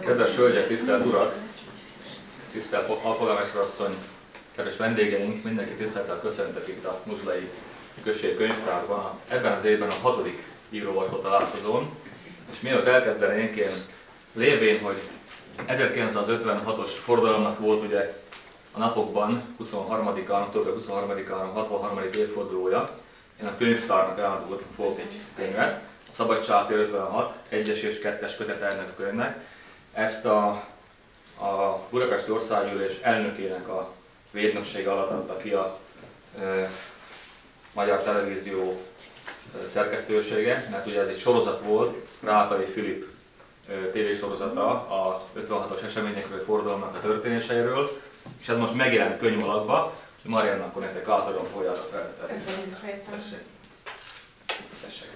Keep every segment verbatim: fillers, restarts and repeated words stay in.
Kedves hölgyek, tisztelt urak, tisztelt alpolgármester asszony, kedves vendégeink, mindenki tisztelettel köszöntök itt a Muzslai Község Könyvtárban. Ebben az évben a hatodik író-olvasó találkozón, és mielőtt elkezdenénk, én lévén, hogy ezerkilencszázötvenhatos forradalomnak volt ugye a napokban, huszonharmadikán, október huszonharmadikán a hatvanharmadik évfordulója, én a könyvtárnak elárultam fogok egy könyvet, a Szabadságtér ötvenhat, egyes és kettes kötete ennek a könyvnek. Ezt a, a Budapesti Országgyűlés elnökének a védnöksége alatt adta ki a e, Magyar Televízió e, szerkesztősége, mert ugye ez egy sorozat volt, Rákai Filip e, tévésorozata a ötvenhatos eseményekről, forradalomnak a történéseiről, és ez most megjelent könyv alakba, és Marianna, akkor nektek átadom, folyára szeretettel. Köszönjük szépen! Tessék! Tessék!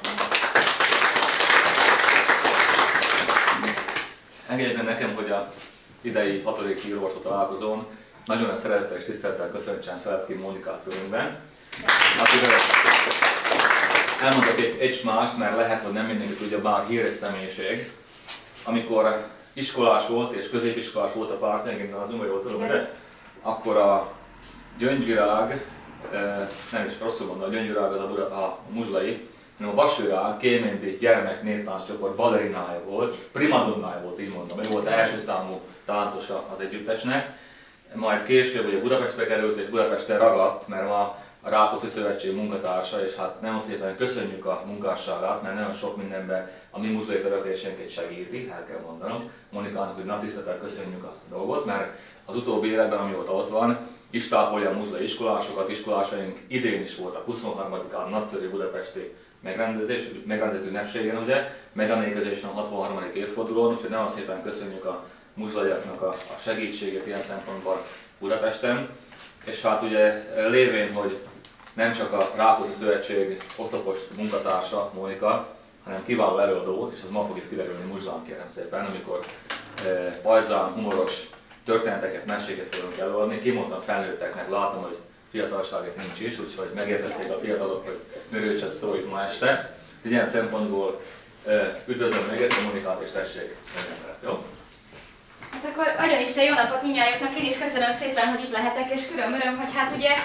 Engedjék meg nekem, hogy a idei hatodik író-olvasó találkozón nagyon nagy szeretettel és tisztelettel köszöntsem Szelecki Mónikát körünkben. Akivel elmondok egy, egy mást, mert lehet, hogy nem mindenki tudja, bár híres személyiség. Amikor iskolás volt és középiskolás volt a párt, megint az umai volt, de akkor a Gyöngyvirág, nem is rosszul mondom, a Gyöngyvirág az a, a muzslai, hanem a Vasvirág kéméndi gyermek néptánccsoport balerinája volt, primadonnája volt, így mondom, ő volt az első számú táncosa az együttesnek. Majd később ugye Budapestre került és Budapesten ragadt, mert ma a Rákóczi Szövetség munkatársa, és hát nagyon szépen köszönjük a munkásságát, mert nagyon sok mindenben a mi muzslai törekvésénket segíti, el kell mondanom. Monikának, hogy nagy tisztelettel köszönjük a dolgot, mert az utóbbi életben, amióta ott van, is tápolja a muzslai iskolásokat, iskolásaink idén is voltak huszonharmadikán nagyszerű budapesti megrendezés, megrendezett ünnepségen, ugye, megemlékezésen a hatvanharmadik évfordulón, úgyhogy nagyon szépen köszönjük a muzslaiaknak a, a segítségét ilyen szempontból Budapesten. És hát ugye lévén, hogy nem csak a Rákóczi Szövetség oszlopos munkatársa, Mónika, hanem kiváló előadó, és az ma fog itt kiderülni Muzslán, kérem szépen, amikor e, pajzán, humoros történeteket, meséket fogunk előadni. Kimondtam felnőtteknek, látom, hogy fiatalságét nincs is, úgyhogy megértették a fiatalok, hogy miről is ez szó itt ma este. Ilyen szempontból e, üdvözlöm még egyszer Mónikát, és tessék, jó? Hát akkor Agyon Isten, jó napot mindnyájuknak, én is köszönöm szépen, hogy itt lehetek, és külön öröm, hogy hát ugye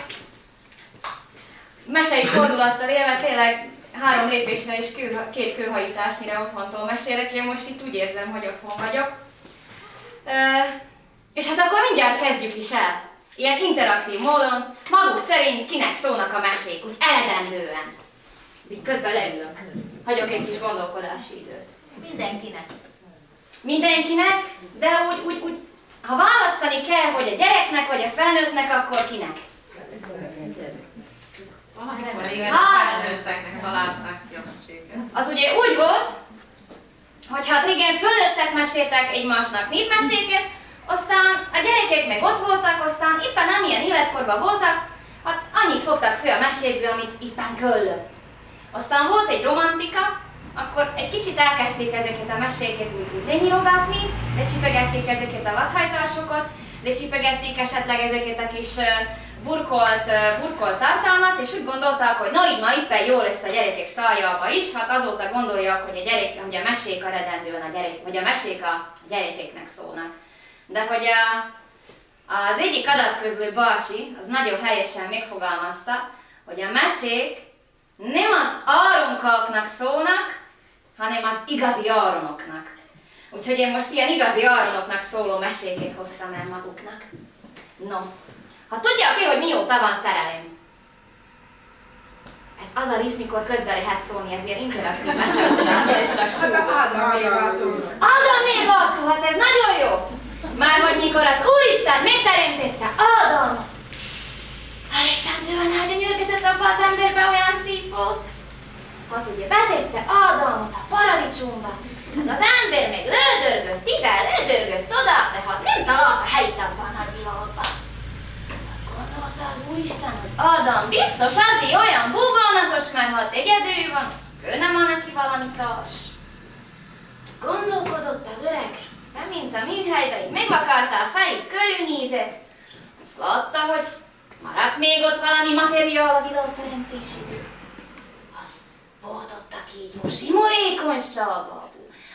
mesei fordulattal élve tényleg három lépésre és kő, két kőhajításnyira otthontól mesélek, én most itt úgy érzem, hogy otthon vagyok. E, és hát akkor mindjárt kezdjük is el. Ilyen interaktív módon, maguk szerint kinek szólnak a mesék, úgy eredendően. Így közben leülök. Hagyok egy kis gondolkodási időt. Mindenkinek. Mindenkinek, de úgy, úgy, úgy, ha választani kell, hogy a gyereknek vagy a felnőttnek, akkor kinek? Valamikor régen a felnőtteknek találták ki a meséket. Az ugye úgy volt, hogy hát régen fölnőttek meséltek egymásnak népmeséket, aztán a gyerekek meg ott voltak, aztán éppen amilyen életkorban voltak, hát annyit fogtak föl a meséből, amit éppen köllött. Aztán volt egy romantika, akkor egy kicsit elkezdték ezeket a meséket úgy lenyirogatni, lecsipegették ezeket a vadhajtásokat, lecsipegették esetleg ezeket a kis burkolt, burkolt tartalmat, és úgy gondolták, hogy no, így ma éppen jó lesz a gyerekek szájába is, hát azóta gondolják, hogy a, gyerek, hogy a mesék eredendően a gyerek, vagy a mesék a gyerekeknek szólnak. De hogy a, az egyik adatközlő bácsi, az nagyon helyesen megfogalmazta, hogy a mesék nem az áronkaknak szólnak, hanem az igazi áronoknak. Úgyhogy én most ilyen igazi áronoknak szóló meséket hoztam el maguknak. No, ha tudják-e, hogy mióta van szerelem? Ez az a rész, mikor közben lehet szólni, ez ilyen interaktív mesemondás, ez csak súgó. Ádamévatú, hát ez nagyon jó! Már hogy mikor az Úristen megteremtette Ádámot, rettentően elgyönyörködött abba az emberbe olyan szép volt. Hát ugye betette Ádámot a paradicsomba, ez az ember meg lődörgött ide, lődörgött oda, de hát nem talált a helyét abban a nagy világban. Gondolta az Úristen, hogy Ádám biztos azért olyan búbánatos, mert ha egyedül van, az könne van neki valami társ. Gondolkozott az öreg, bemint a műhelybe, így megvakarta a fejét, körülnézett, azt látta, hogy maradt még ott valami materiál a világteremtésig. Volt ott a kígyó simulékonyságú,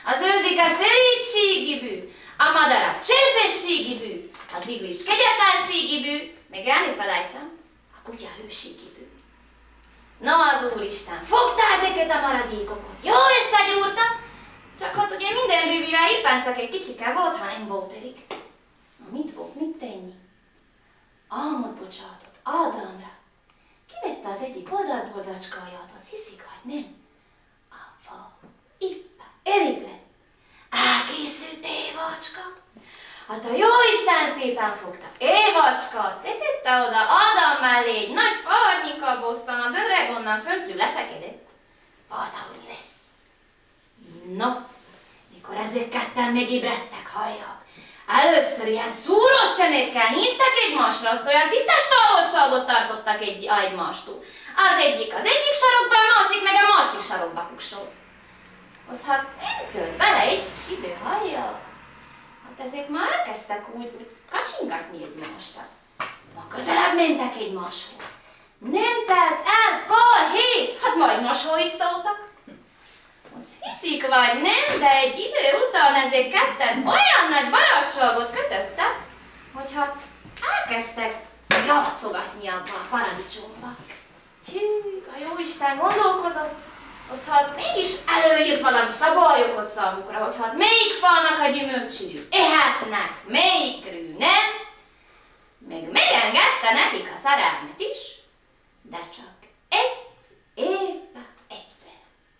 Az őzike szerénységi bű, a madara cserfességi bű, a tigris kegyetlenségi bű, meg elfelejtsem, a kutya hőségi bű. No az Úristen, fogta ezeket a maradékokat, jó összegyúrta, csak hát ugye minden bűvivel éppen csak egy kicsike volt, ha nem volt elég. Na mit volt, mit tenni? Álmot bocsátott Ádámra. Kivette az egyik oldalbordacskáját, az hiszik, vagy nem? Apa, éppen, elég lett. Elkészült Évacska. Hát a Jóisten szépen fogta Évacskát, tetette oda Ádám mellé egy nagy farnyika boszton, az öreg onnan föntről lesekedett. Várta, hogy mi lesz. No, mikor ezek ketten megébredtek, halljak. Először ilyen szúrós szemekkel néztek egymásra, azt olyan tisztes távolságot tartottak egy, egymástól. Az egyik az egyik sarokban, a másik meg a másik sarokba kuksolt. Az hát nem tört bele egy kis idő, halljak. Hát ezek már elkezdtek úgy, úgy kacsingatni egymásra. Ma közelebb mentek egymáshoz. Nem telt el pár hét, hát majd máshoz is szóltak. Az hiszik vagy nem, de egy idő után ezek ketten olyan nagy barátságot kötöttek, hogy hát elkezdtek játszogatni abba a paradicsomba. Hű, a Jóisten gondolkozott, az hát mégis előírt valami szabályokat számukra, hogy hát melyik falnak a gyümölcsű ehetnek, melyikről nem, meg megengedte nekik a szerelmet is, de csak egy évben egyszer.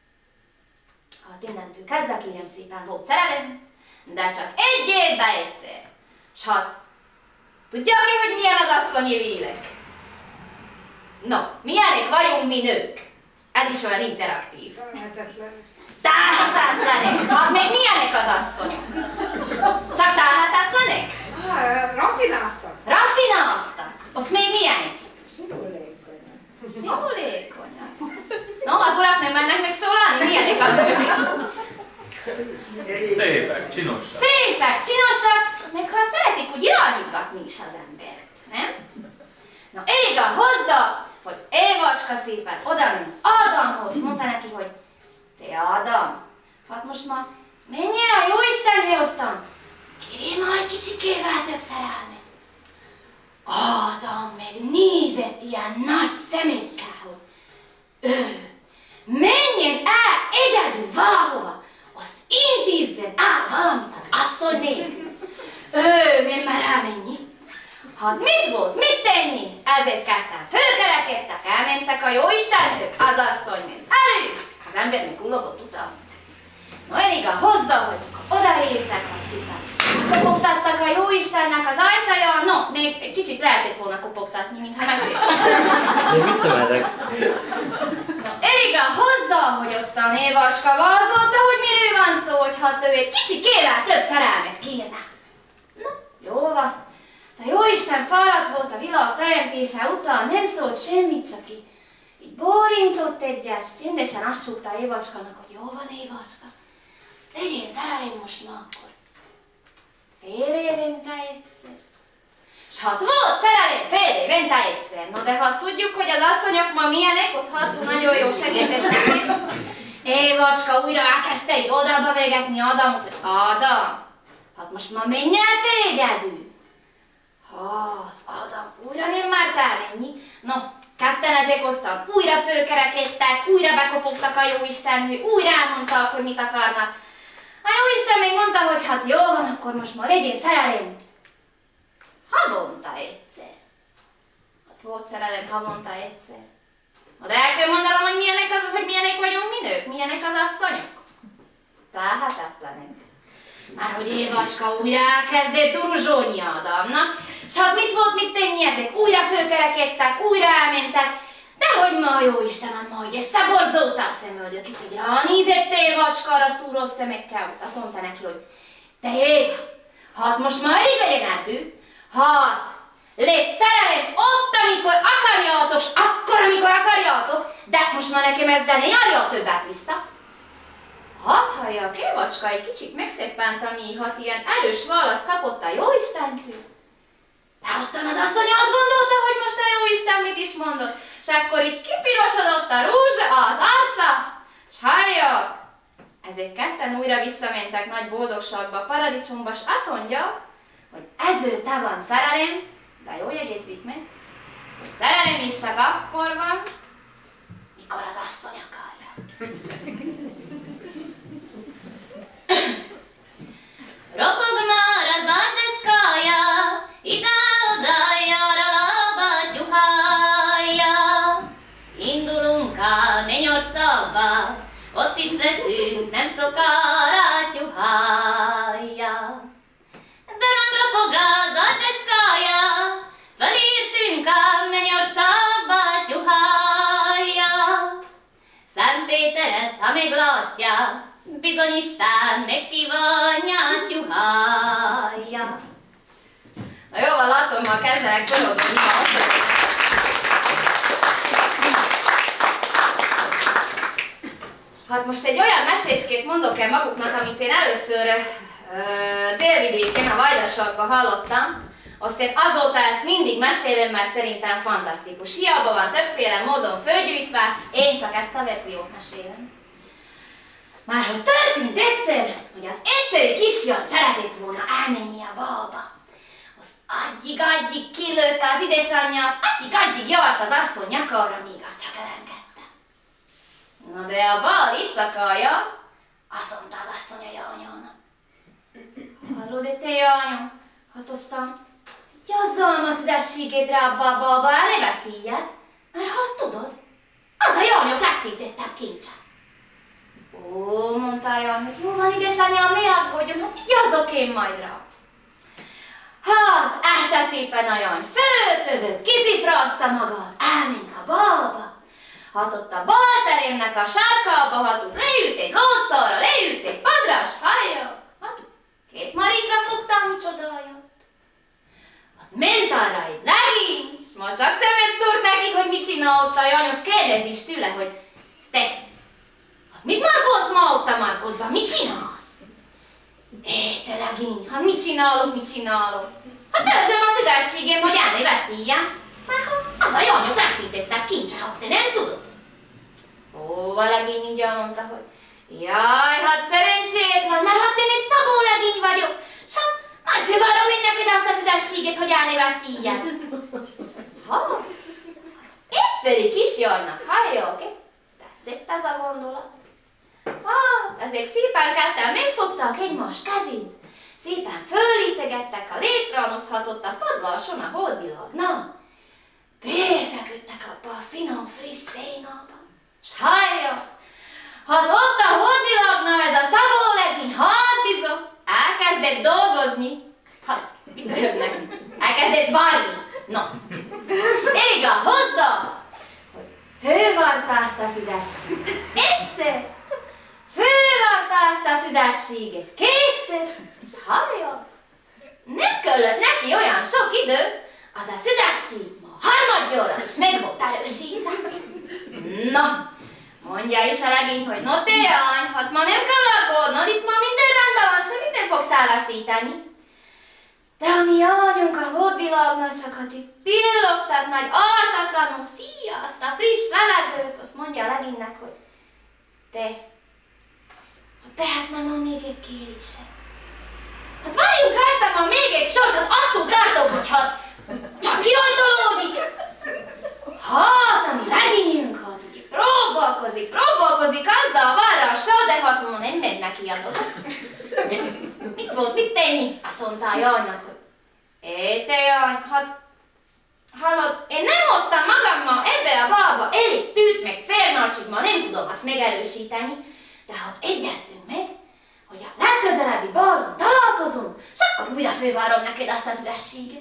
Hát innentől kezdve kérem szépen volt szerelem, de csak egy évben egyszer. S hát, tudják ki, hogy milyen az asszonyi lélek? No, milyenek vagyunk mi nők? Ez is olyan interaktív. Tehetetlenek. Tehetetlenek? Hát még milyenek az asszonyok? Csak tehetetlenek? Raffináltak. Raffináltak? Azt még milyenek? Simulékonyak. Simulékonyak. No, az urak nem mennek meg szólalni? Milyenek a nők? Szépek, csinosak. Szépek, csinosak, meg hát szeretik úgy irányítgatni is az embert, nem? Na, elég a hozzá, hogy Évacska szépen odament Ádámhoz, mondta neki, hogy te Ádám, hát most ma menjél a Jóistenhez aztán, kérjél ma egy kicsikével több szerelmet. Ádám meg nézett ilyen nagy szemekkel, hogy ő menjen el egyedül valahova, azt intézzen el valamit az asszony nélkül. Ő nem mer elmenni. Hát mit volt, mit tenni? Ezért ketten fölkerekedtek, elmentek a Jóistenhöz, az asszony ment elő, az ember meg ullogott utána. No elég a hozzá, hogy odaértek, hogy szépen kopogtattak a Jóistennek az ajtaján, no, még egy kicsit lehetett volna kopogtatni, mintha meséltem. Még visszamedek. No, elég a hozzá, hogy aztán Évacska vázolta, hogy miről van szó, hogy hát ő egy kicsikével több szerelmet kérne. No, jó van. A Jóisten fáradt volt a világ teremtése után, nem szólt semmit, csak így, így bólintott egyet, és csendesen azt súgta Évacskának, hogy jó van Évacska, legyél szerelem most ma akkor. Fél évente egyszer. S hát volt szerelem fél évente egyszer, no de hát tudjuk, hogy az asszonyok ma milyenek, ott ható nagyon jó segített neki. Évacska újra elkezdte így oldalba vegetni Ádámot, hogy Ádám, hát most ma menj el te egyedül. Hát, Ádám újra nem márt elmenni. No, ketten ezek aztán újra fölkerekedtek, újra bekopogtak a Jóistenhöz, újra elmondtak, hogy mit akarnak. A Jóisten még mondta, hogy hát jó van, akkor most már legyél szerelem. Havonta egyszer. Hát volt szerelem havonta egyszer. De el kell mondanom, hogy milyenek, az, hogy milyenek vagyunk mi nők, milyenek az asszonyok. Tehetetlenek. Már hogy Évacska újra elkezdett duruzsóni Ádámnak, s hát mit volt mit tenni ezek? Újra fölkerekedtek, újra elmentek, de hogy ma a Jóisten ma ugye szeborzolta a szemöldökét, hogy ránézett Évacska arra szúrós szemekkel, azt mondta neki, hogy te Éva, hát most már elég legyen ebből, hát lesz szerelem ott, amikor akarjátok, s akkor, amikor akarjátok, de most már nekem ezzel ne járja többet vissza. Hát hallja, a Évacska egy kicsit megszeppent, ami hát ilyen erős választ kapott a Jóistentől. De aztán az asszony azt gondolta, hogy most a Jóisten mit is mondott, és akkor így kipirosodott a rúzsa, az arca, és hallja, Ezért ketten újra visszamentek nagy boldogságba a paradicsomba, s azt mondja, hogy ező te van szerelem, de jól jegyezzük meg, hogy szerelem is csak akkor van, mikor az asszony akarja. Ropog már az ardeszkája, ide-oda jár a lábat juhája. Indulunk a mennyországba, ott is leszünk nem sokára tyuhája. De nem ropog az ardeszkája, felírtünk a mennyországba tyuhája. Szent Péter ezt, ha még látja, bizony Isten megkívánja tyuhája. Na jó, van, látom, ma kezdenek forogni a mosolyok. Hát most egy olyan mesécskét mondok el maguknak, amit én először uh, délvidéken, a Vajdaságban hallottam, azt én azóta ezt mindig mesélem, mert szerintem fantasztikus. Hiába van többféle módon fölgyűjtve, én csak ezt a verziót mesélem. Már hogy történt egyszer, hogy az egyszerű kisfiam szeretett volna elmenni a balba. Az addig-addig kilőtte az édesanyját, addig-addig javart az asszony nyakára, míg a csak elengedte. Na de a bal itt szakalja, azt mondta az asszony a jányónak. Hallod, te jányó? Hát aztán jazzalma az ügyességedre abba a balba, el ne beszéljed, mert hát tudod, az a jányok legfénytettebb kincse. Ó, mondta a jany, hogy jó van, édesanyám, ne aggódjon, hát jazzok én majd rá. Hát, este szépen a jany föltözött, kiszifrázta magát, elment a balba. Hát ott a bal teremnek a sárkába, hát ott leült egy lótszarra, leült egy padra, s hallja, hát két marikra fogtam, micsoda jött. Hát ment arra egy legény, s ma csak szemet szúrt neki, hogy mit csinál ott a jany, azt kérdezi is tőle, hogy te, hát mit markolsz ma ott a markodban, mit csinálsz? É, te legény, hát mit csinálok, mit csinálok? Hát nőzöm a szüzességem, hogy el ne veszélyen, mert az a janyok legfénytettebb kincse, hát te nem tudod. Ó, a legény mindjárt mondta, hogy jaj, hát szerencsét van, mert hát én egy szabó legény vagyok, s hát majd fővárom én neked azt a szüzességet, hogy el ne veszélyen. Ha, egyszerű kis jajnak, hallja, oké? Tetszett ez a gondolat. Hát, ezek szépen ketten megfogták egymás kezét, szépen fölítegettek a létrehozhatott a padlason a holdvilágnak. Befeküdtek abba a finom, friss szénába. S hallja, hát ott a holdvilágnál ez a szabó legény, hát bizony, elkezdett dolgozni. Hát, mit jött neki? Elkezdett varni. No, elég a hozzá, hogy fővarta azt a szüzességet. Egyszer, fővarta azt a szüzességet. Kétszer, és hallja, nem kellett neki olyan sok idő, az a szüzesség harmadjára is meg volt erősítve. Na, mondja is a legény, hogy no te jany, hát ma nem kell aggódnod, itt ma minden rendben van, semmit nem fogsz elveszíteni. De a mi anyunk a hódvilágnak csak hát itt pillogtat nagy artatlanul, szia, azt a friss levegőt, azt mondja a legénynek, hogy te, ha tehetnem ma még egy kérésed. Hát várjunk rajta ma még egy sort, hát attól tartok, hogy hát csak kirajtolódik. Hát, ami legényünk, hát ugye próbálkozik, próbálkozik azzal a varrassal, de hát ma nem megy neki a dolog. Mit volt, mit tenni? Azt mondta a janynak, hogy é, te jany, hát hallod, én nem hoztam magammal ebbe a balba elég tűt, meg célnalcsit, ma nem tudom azt megerősíteni, de hát egyezzünk meg, hogy a legközelebbi balon találkozunk, és akkor újra fővárom neked azt az ürességet.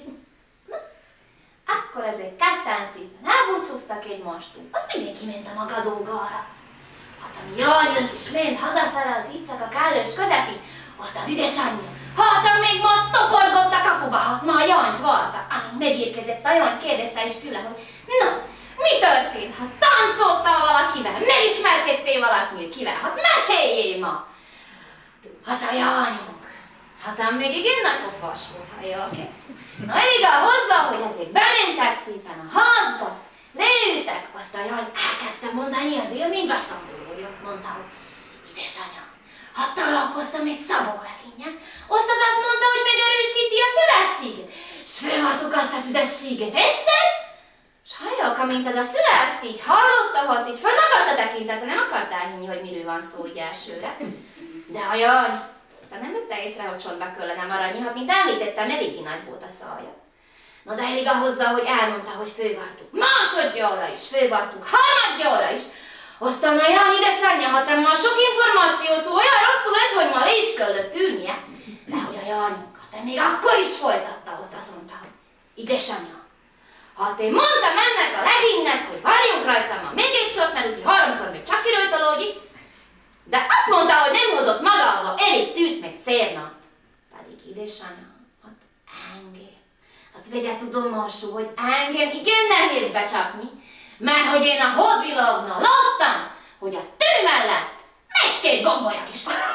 Akkor ezek ketten szépen elbúcsúztak egymástól, azt mindenki ment a maga dolgára. Hát a mi janyunk is ment hazafele az Icaka kellős közepén, azt az édesanyja, hát még ma toporgott a kapuba, hát ma a janyt varta. Amint megérkezett a jany, kérdezte is tőle, hogy na, mi történt? Hát táncoltál valakivel, megismerkedtél valakivel, hát meséljél ma! Hát a janyunk, hát ám még igen nagy pofás volt, ha jó, oké? Na elég a hozzá, hogy ezek bementek szépen a házba, leültek, azt a jany elkezdte mondani az élmény beszámolóját, mondta, hogy édesanyám, Hát találkoztam egy szabó legényen, azt az azt mondta, hogy megerősíti a szüzességet. S fölvartuk azt a szüzességet egyszer, s halljak, amint ez a szüle ezt így hallotta, hát így fönnakadt a tekintete, nem akartál hinni, hogy miről van szó így elsőre. De hajaj, te nem vette észre, hogy csontba kellene maradni, hát mint említettem, eléggé nagy volt a szája. No de elég ahhozzá, hogy elmondta, hogy fővartuk másodjára is, fővartuk harmadjára is. Aztán a Ján édesanyja, hát már sok információtól olyan rosszul lett, hogy ma le is kellett ülnie. De hogy a Jányunk, hát még akkor is folytatta, azt mondta, hogy édesanyja, hát én mondtam ennek a legénynek, hogy várjunk rajtam ma még egy sort, mert úgy háromszor még csak kirajtolódik, de azt mondta, hogy nem hozott magával elég tűt meg cérnat. Pedig édesanyja, hát engem. Hát vegye tudomásul, hogy engem igen nehéz becsapni, mert hogy én a hódvilágnál láttam, hogy a tű mellett még két gombolyag is van.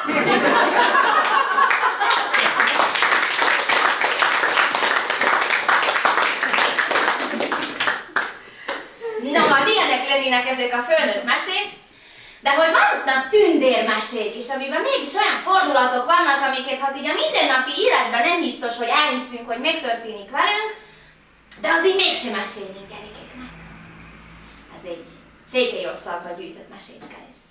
No, hát ilyenek lennének ezek a fölnőtt mesék, de hogy vannak tündérmesék is, amiben mégis olyan fordulatok vannak, amiket hát így a mindennapi életben nem biztos, hogy elhiszünk, hogy megtörténik velünk, de azért mégsem mesélnénk gyerekeknek. Ez egy Székelyországba gyűjtött mesécske lesz.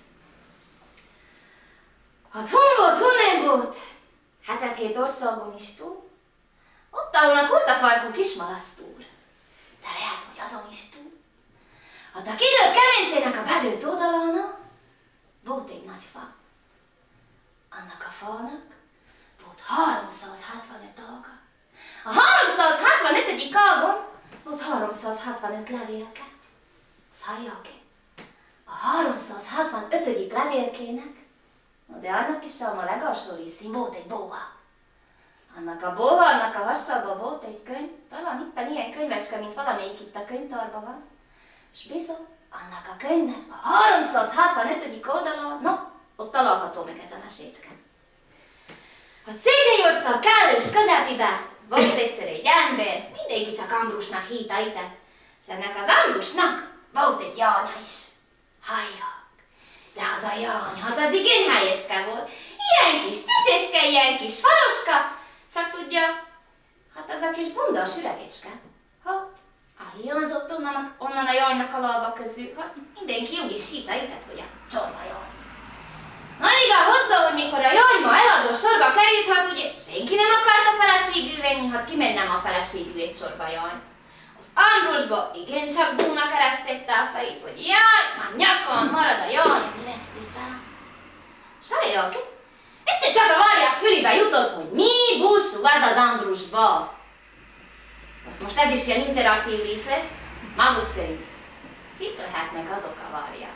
Hát hon volt, hon nem volt? Hetet hét országon is túl. Ott, ahol a kurtafarkú kismalac túl. De lehet, hogy azon is túl. Hát a kidőlt kemencének a bedőlt oldalán volt egy nagy fa. Annak a fának volt háromszázhetvenöt ága. A háromszázhetvenötödik ágon volt háromszázhetvenöt levélke. Az hallják-e? A háromszázhetvenötödik levélkének, de annak is a legalsó részén volt egy bóha. Annak a bóha, annak a hasában volt egy könyv, talán éppen ilyen könyvecske, mint valamelyik itt a könyvtárban van. És bizony, annak a könyvnek a háromszázhetvenötödik oldalon, no, ott található meg ez a mesécske. A Székelyország kellős közepébe volt egyszer egy ember, mindenki csak Ambrusnak hívta itet, és ennek az Ambrusnak volt egy jánya is. Halljak! De az a jány, hát az igen helyeske volt. Ilyen kis csicseske, ilyen kis faroska, csak tudja, hát az a kis bundás üregecske. Hát, hiányzott onnan, onnan a jajnak a lába közül, hát mindenki úgy is hívta itet, hogy a csorba jaj. Na igaz hozzá, hogy mikor a jaj ma eladó sorba került, hát ugye senki nem akarta feleségül venni, hát ki meg nem a feleségül egy csorba jaj. Az Ambrusba igencsak búna keresztette a fejét, hogy jaj, már nyakon marad a jaj, mi lesz itt vele. S hallják, egyszer csak a varják fülébe jutott, hogy mi búsú az az Ambrusba. Azt most ez is ilyen interaktív rész lesz, maguk szerint. Kik lehetnek azok a varják?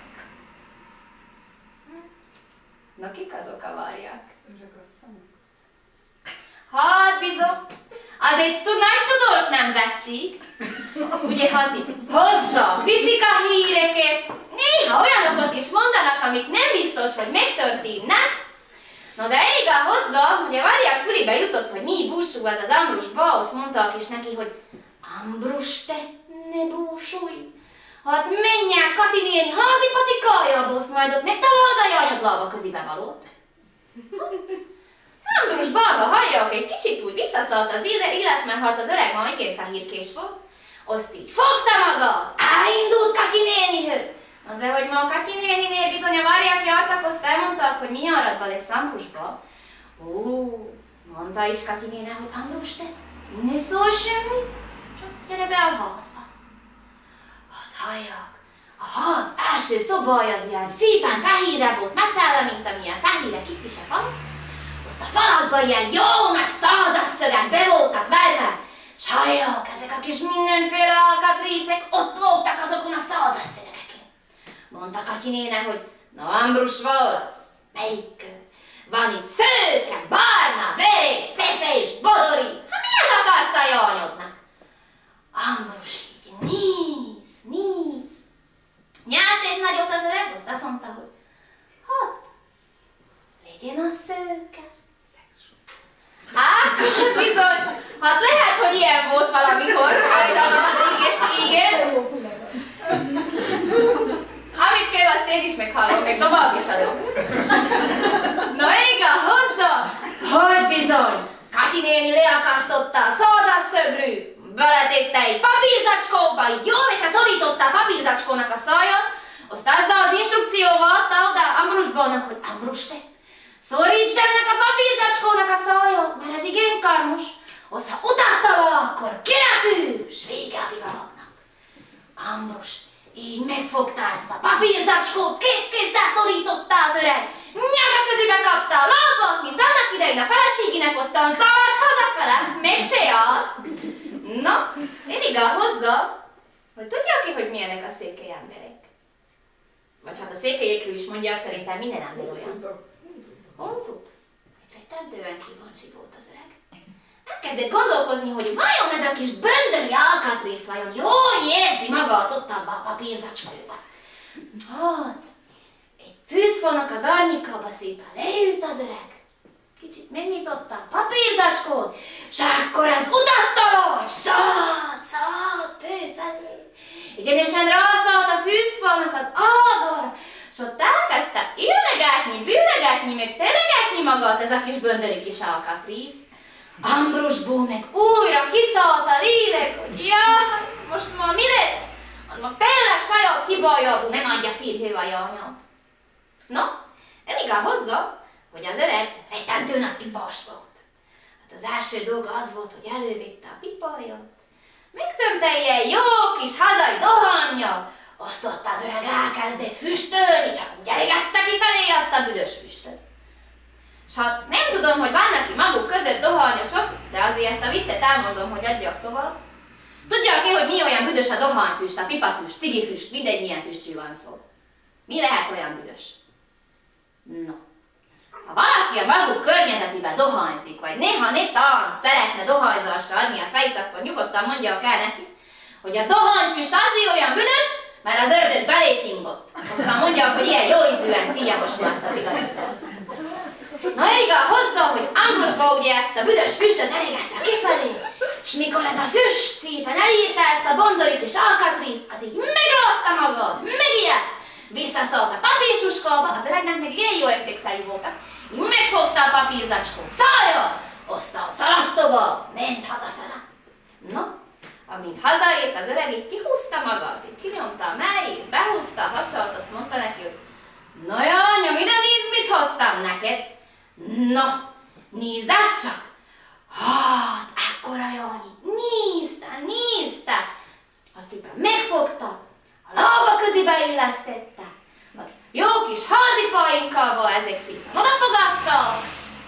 Na, kik azok a varják? Hát bizony, az egy nagy tudós nemzetség. Ugye, hát hozzá, viszik a híreket, néha olyanokat is mondanak, amik nem biztos, hogy megtörténnek. Na de elég a hozzá, hogy a varják fülébe jutott, hogy mi búsú az az Ambrusba, azt mondták is neki, hogy Ambrus, te ne búsulj! Hát menjen, Kati néni, házi patikájába, azt majd ott megtalálod a jányod lába közébe valót. Ambrus bába, halljak, egy kicsit úgy visszaszállt az élet, mert hát az öreg ma igen fehérkés volt. Azt így fogta magad, elindult Kati nénihő. Na de hogy ma a Kati néninél bizony a varják jártak, azt elmondtak, hogy mi aratba lesz Ambrusba. Ó, mondta is Kati néne, hogy Ambrus, te ne szólj semmit, csak gyere be a házba. Hát halljak, a ház első szobája az ilyen szépen fehérre volt messzállva, mint amilyen fehérre kipise van. Azt a falakban ilyen jó nagy százasszögek be voltak verve, s halljak, ezek a kis mindenféle alkatrészek ott lógtak azokon a százasszögeken. Mondta Kati néne, hogy na Ambrus válasz, melyik? Van itt szőke, barna, veres, szeszes, bodori, hát miért akarsz a jányodnak? Ambrus így néz, néz. Nyált egy nagyot az öreg, azt mondta, hogy hát, legyen a szőke. Akkor bizony, hát lehet, hogy ilyen volt valamikor, hajdalan, réges-régen. Amit kell, azt én is meghallom, meg tovább is adom. Na, elég betétte egy papírzacskóba, így jól összeszorította a papírzacskónak a szajat, azt azzal az instrukcióval adta oda Ambrusbónak, hogy Ambrus, te szorítsd ennek a papírzacskónak a szajat, mert ez igen karmos. Azt ha utáttala, akkor kirepül, s vége a világnak. Ambrus így megfogta ezt a papírzacskót, két kézzel szorította az öreg, nyaka közébe kapta a lábat, mint annak idején a feleségének hozta a szalad hazafele, még se jár. Na, Eliga hozza, hogy tudja ki, hogy milyenek a székely emberek. Vagy hát a székelyekről is mondják, szerintem minden ember olyan. Honcut? Rettentően kíváncsi volt az öreg. Elkezdett gondolkozni, hogy vajon ez a kis böndöri alkatrész vajon jól érzi magát ott abba a papírzacskóba. Hát, egy fűzfónak az árnyékába szépen leült az öreg. Kicsit megnyitotta a papírzacskót, s akkor az utattalás szállt, szállt főfelé. Egyenesen rászállt a fűzfónak az ágára, s ott elkezdte illegetni, bűlegetni, meg telegetni magát ez a kis böndöri kis alkatrész. Ambrusból meg újra kiszállt a lélek, hogy jaj, most ma mi lesz? Annak tényleg saját hibájából nem adja férjő a jányát. No, Eliga hozza, hogy az öreg rettentő nagy pipás volt. Hát az első dolga az volt, hogy elővitte a pipáját, megtömte ilyen jó kis hazai dohánnyal, azt ott az öreg elkezdett füstölni, csak úgy elegette kifelé azt a büdös füstöt. S hát nem tudom, hogy vannak ki maguk között dohányosok, de azért ezt a viccet elmondom, hogy adjak tovább. Tudják-e, hogy mi olyan büdös a dohányfüst, a pipafüst, cigifüst, mindegy milyen füstről van szó? Mi lehet olyan büdös? No. Ha valaki a maguk környezetében dohányzik, vagy néha netán szeretne dohányzásra adni a fejét, akkor nyugodtan mondják el neki, hogy a dohányfüst azért olyan büdös, mert az ördög belétingott. Aztán mondják, hogy ilyen jó ízűen szíja most már azt az igazat. Na Eliga hozza, hogy Ambrusba ugye ezt a büdös füstöt elegette kifelé, és mikor ez a füst szépen elírta ezt a bondori kis alkatrészt, az így megrázta magát, megijedt, visszaszólt a papírsuskába, az öregnek meg ilyen jó reflexái voltak, így megfogta a papírzacskó szája, aztán szaladt tovább, ment hazafele. No, amint hazaért az öreg, így kihúzta magát, így kinyomta a melljét, behúzta a hasát, azt mondta neki, hogy na jányom, ide nézd, mit hoztam neked. No, nézzed csak! Hát, ekkora Jani, nézte, nézte! Azt szépen megfogta, a lába közébe illesztette, a jó kis házi páinkkal ezek szépen odafogadta.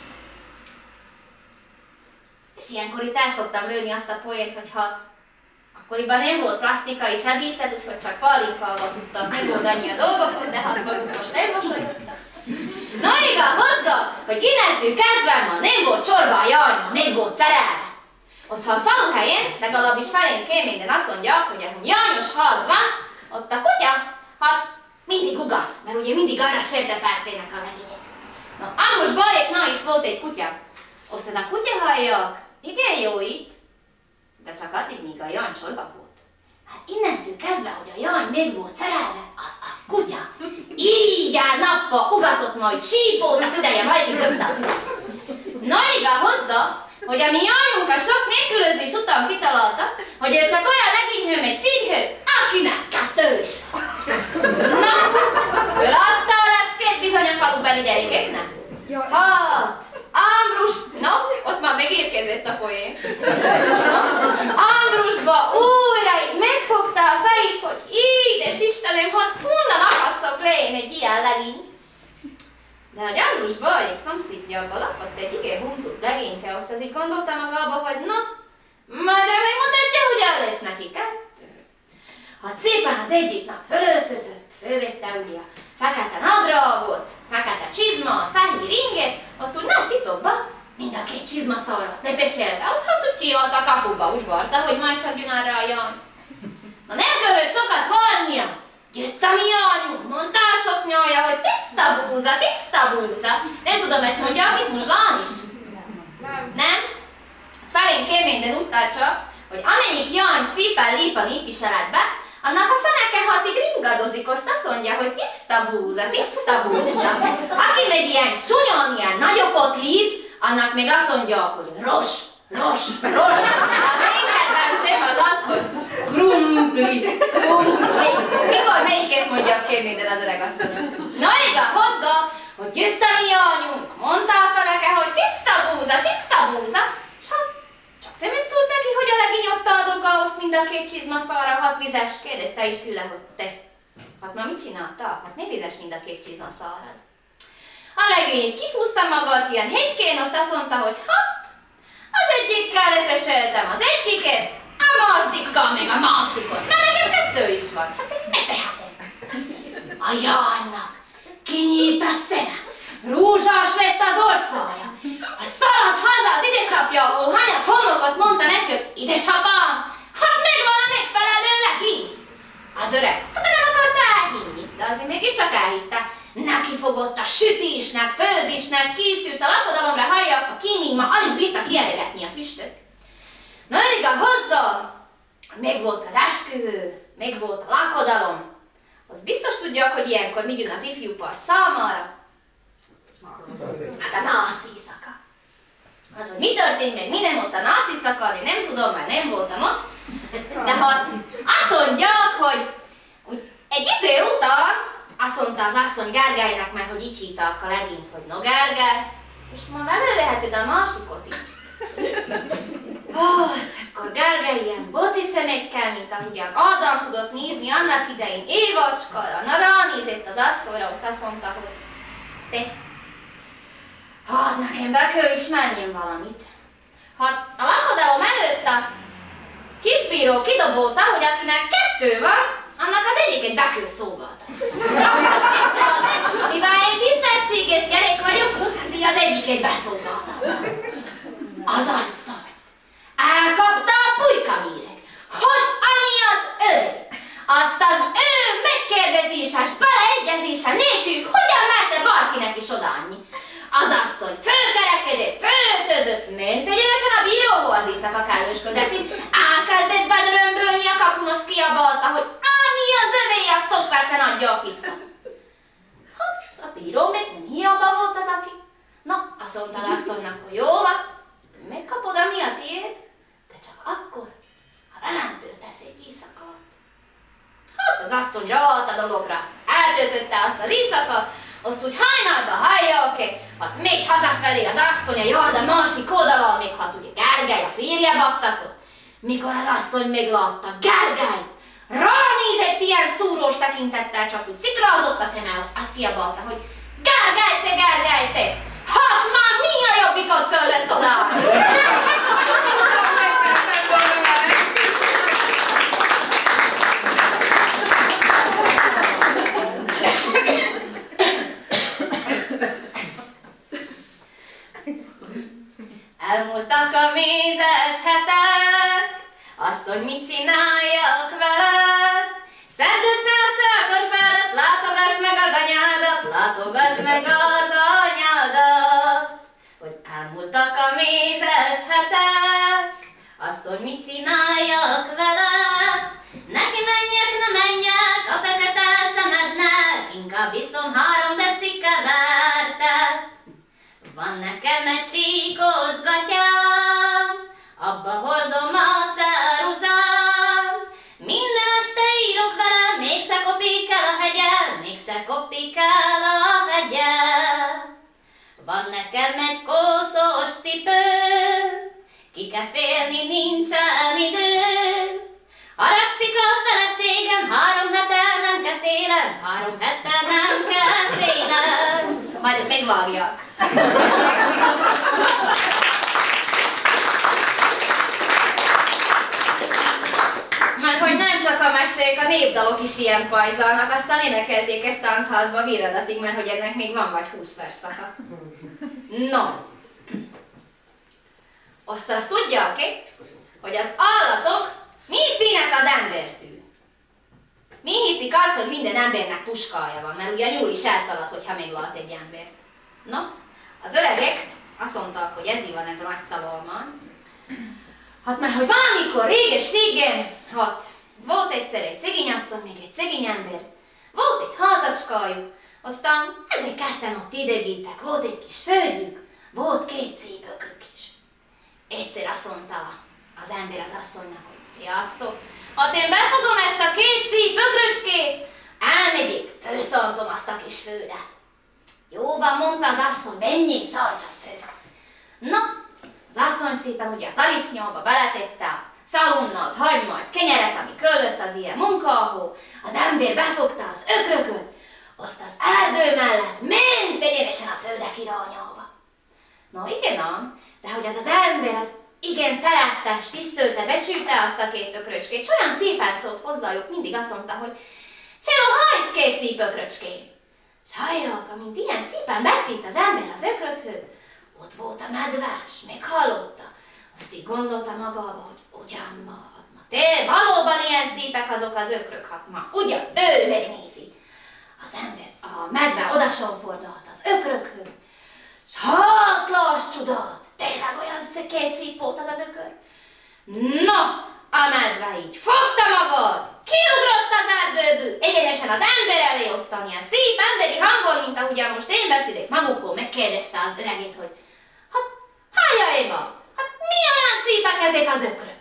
És ilyenkor itt el szoktam lőni azt a poént, hogy hát, akkoriban nem volt plastikai sebészet, úgyhogy csak pálinkával tudtak megoldani a dolgokat, de hát most nem mosolyogtak. Na igen, hozza, hogy innentől kezdve ma nem volt csorba a jajna, még volt szerelve. Az ha a falu helyén, legalábbis felénk kéményen azt mondják, hogy ahol jajnos ház van, ott a kutya, hát mindig ugat, mert ugye mindig arra sértepertének a legények. Na, Ámos Baljéknál is volt egy kutya. Azt a kutyahajjak, igen jó itt, de csak addig, míg a jaj csorba volt. Hát innentől kezdve, hogy a jaj még volt szerelve, az a kutya így áll nappa, ugatott majd sípót, a tüdeje majd kiköpte a tüdet. Na igen, hozza, hogy a mi jajunk a sok nélkülözés után kitalálta, hogy ő csak olyan legényhő, meg fényhő, akinek kettő is. Na, föladta a leckét bizony a falubeli gyerekeknek. Hát, Ambrus, no, ott már megérkezett a poén. No, Ambrusba újra így megfogta a fejét, hogy édes Istenem, hogy honnan akasszak le én egy ilyen legényt. De hogy Ambrusba egy szomszédjában lakott egy igen huncut legényke, azt azért gondolta magába, hogy na, majd ő megmutatja, hogyan lesz neki kettő. Hát szépen az egyik nap fölöltözött, fölvette ugye a fekete nadrágot, fekete csizmát, fehér inget, azt úgy nagy titokban mind a két csizma szarrat lepeselte, azt hát úgy kiállt a kapuba, úgy varta, hogy majd csak jön arra a Jan. Na nem kellett sokat hallnia, jött a mi anyunk, mondta a szoknyolja, hogy tiszta búza, tiszta búza. Nem tudom, ezt mondja a Hitmuslán is? Nem. Nem? Felénk kérmény, de tudtál csak, hogy amelyik Jan szépen lép a népviseletbe, annak a feneke hatig ringadozik, azt azt mondja, hogy tiszta búza, tiszta búza. Aki meg ilyen csúnyon, ilyen nagyokot lép, annak még azt mondja, hogy ros, ros, ros. Az én kedvencem szépen az az, hogy krumpli, krumpli. Mikor melyiket mondja a kérnéden az öreg asszonyok? Noriga hozza, hogy jött a mi anyunk, mondtál fel neki, hogy tiszta búza, tiszta búza, és hát csak szemet szúrt neki, hogy a legény ott adok ahhoz mind a két csizma szarra, hat vizes. Kérdezte is tőle, hogy te, hát ma mit csináltál? Hát mi vizes mind a két csizma szarrad? A legényt kihúzta magad ilyen hegykén, azt azt mondta, hogy hát, az egyikkel lepeseltem az egyiket, a másikkal meg a másikot, mert nekem kettő is van. Hát én megtehetem. A Jánnak kinyílt a szeme, rúzsás lett az orcája. A szaladt haza az édesapja, ahol hanyat homlok, azt mondta neki, hogy édesapám, hát megvan a megfelelő legény. Az öreg, hát nem akarta elhinni, de azért mégiscsak elhitte. Neki fogott a sütésnek, főzésnek, készült a lakodalomra halljak, a kímig ma alig bírta kielegetni a füstöt. Na igaz, hozzá! Meg volt az esküvő, meg volt a lakodalom. Az biztos tudják, hogy ilyenkor mi jön az ifjúpar számára? Hát a nász éjszaka. Hát, hogy mi történt meg, mi nem ott a nász éjszaka, én nem tudom, mert nem voltam ott. De hát azt mondják, hogy egy idő után azt mondta az asszony Gergelynek, mert hogy így hívták a legényt, hogy no Gergely, és ma előveheted a másikot is. Hát, akkor Gergely ilyen boci szemekkel, mint ahogyan Ádám tudott nézni annak idején Évacskara, na ránézett az asszonyra, azt azt mondta, hogy te, hát nekem be kell ismernem valamit. Hát a lakodalom előtt a kisbíró kidobóta, hogy akinek kettő van, annak az egyiket be kell szolgáltatni. Mivel én tisztességes gyerek vagyok, ezért az egyiket beszolgáltatom. Az asszony elkapta a pulykaméreg, hogy ami az öreg, azt az ő megkérdezéses, beleegyezése nélkül hogyan merte bárkinek is odaadni. Az asszony fölkerekedett, föltözött, ment egyenesen a bíróhoz az éjszaka kellős közepén, elkezdett bedörömbölni a kapun, azt kiabálta, hogy ami az övé, azt okverten adja vissza. Hát, a bíró még nem hiába volt az, aki. Na, azt mondta az asszonynak, hogy jó van, megkapod, ami a tiéd, de csak akkor, ha velem töltesz egy éjszakát. Hát az asszony rált a dologra, eltöltötte azt az éjszakát, azt úgy hajnalba hallja, oké, hát megy hazafelé az asszony a Jorda másik oldalon, még hát ugye Gergely a férje baktatott. Mikor az asszony meglátta Gergelyt, ránézett ilyen szúrós tekintettel, csak úgy szikrázott a szeme, azt, azt kiabálta, hogy Gergely te, Gergely te, hát már mi a jobbikot kellett oda? Elmúltak a mézes hetek, azt, hogy mit csináljak veled. Szedd össze a sátor felett, látogass meg az anyádat, látogass meg az anyádat. Hogy elmúltak a mézes hetek, azt, hogy mit csináljak veled. Neki menjek, ne menjek a fekete szemednek, inkább iszom három deci kevertet. Van nekem egy csíkos gatyám, abba hordom a ceruzám. Minden este írok vele, mégse kopik el a hegyen, mégse kopik el a hegyen. Van nekem egy kószos cipő, ki kell félni, nincsen idő. Haragszik a feleségem, három hete nem kell félem, három hete nem kell félem. Majd megvágjak. Már hogy nem csak a mesék, a népdalok is ilyen pajzalnak, aztán énekelték ezt táncházba viradatig, mert hogy ennek még van vagy húsz verszaka. No. Azt azt tudják, hogy az állatok mind félnek az embertől. Mi hiszik azt, hogy minden embernek puskája van, mert ugye a nyúl is elszalad, hogyha meglát egy embert. No, az öregek azt mondták, hogy ezért van ez a nagy találmány. Hát mert hogy valamikor réges-régen, hát volt egyszer egy szegény asszony, még egy szegény ember, volt egy házacskájuk, aztán ezek ketten ott idegítek, volt egy kis földjük, volt két szép ökrük is. Egyszer azt mondta az ember az asszonynak, hogy Ti asszony, ha én befogom ezt a két szép ökröcskét, elmegyek, főszontom azt a kis földet. Jó van, mondta az asszony, menjél, szalj csak föl. Na, az asszony szépen ugye a talisznyóba beletette a szalonnat, hagymalt, kenyeret, ami köllött az ilyen munkaahó, az ember befogta az ökrököt, azt az erdő mellett ment egyenesen a földek irányába. No igen ám, de hogy az az ember az igen szerette, s tisztelte, becsülte azt a két ökröcskét, s olyan szépen szólt hozzájuk, mindig azt mondta, hogy Cselo, hajsz két szép ökröcském! S halljak, amint ilyen szépen beszélt az ember az ökrökhöz, ott volt a medve, s még hallotta. Azt így gondolta magába, hogy ugyan ma, ma tényleg valóban ilyen szépek azok az ökrök, hát ma ugyan ő megnézi. Az ember, a medve odasonfordult az ökrökhöz, s hát lass csodát, tényleg olyan két szép volt az az ökör. Na, a medve így fogta magad, kiugrott az erdőből, egyenesen az ember elé osztani, ilyen szép emberi hangon, mint ahogyan most én beszélek magukról, megkérdezte az öregét, hogy hát, hallja Éva, hát mi olyan szépek ezek az ökrök?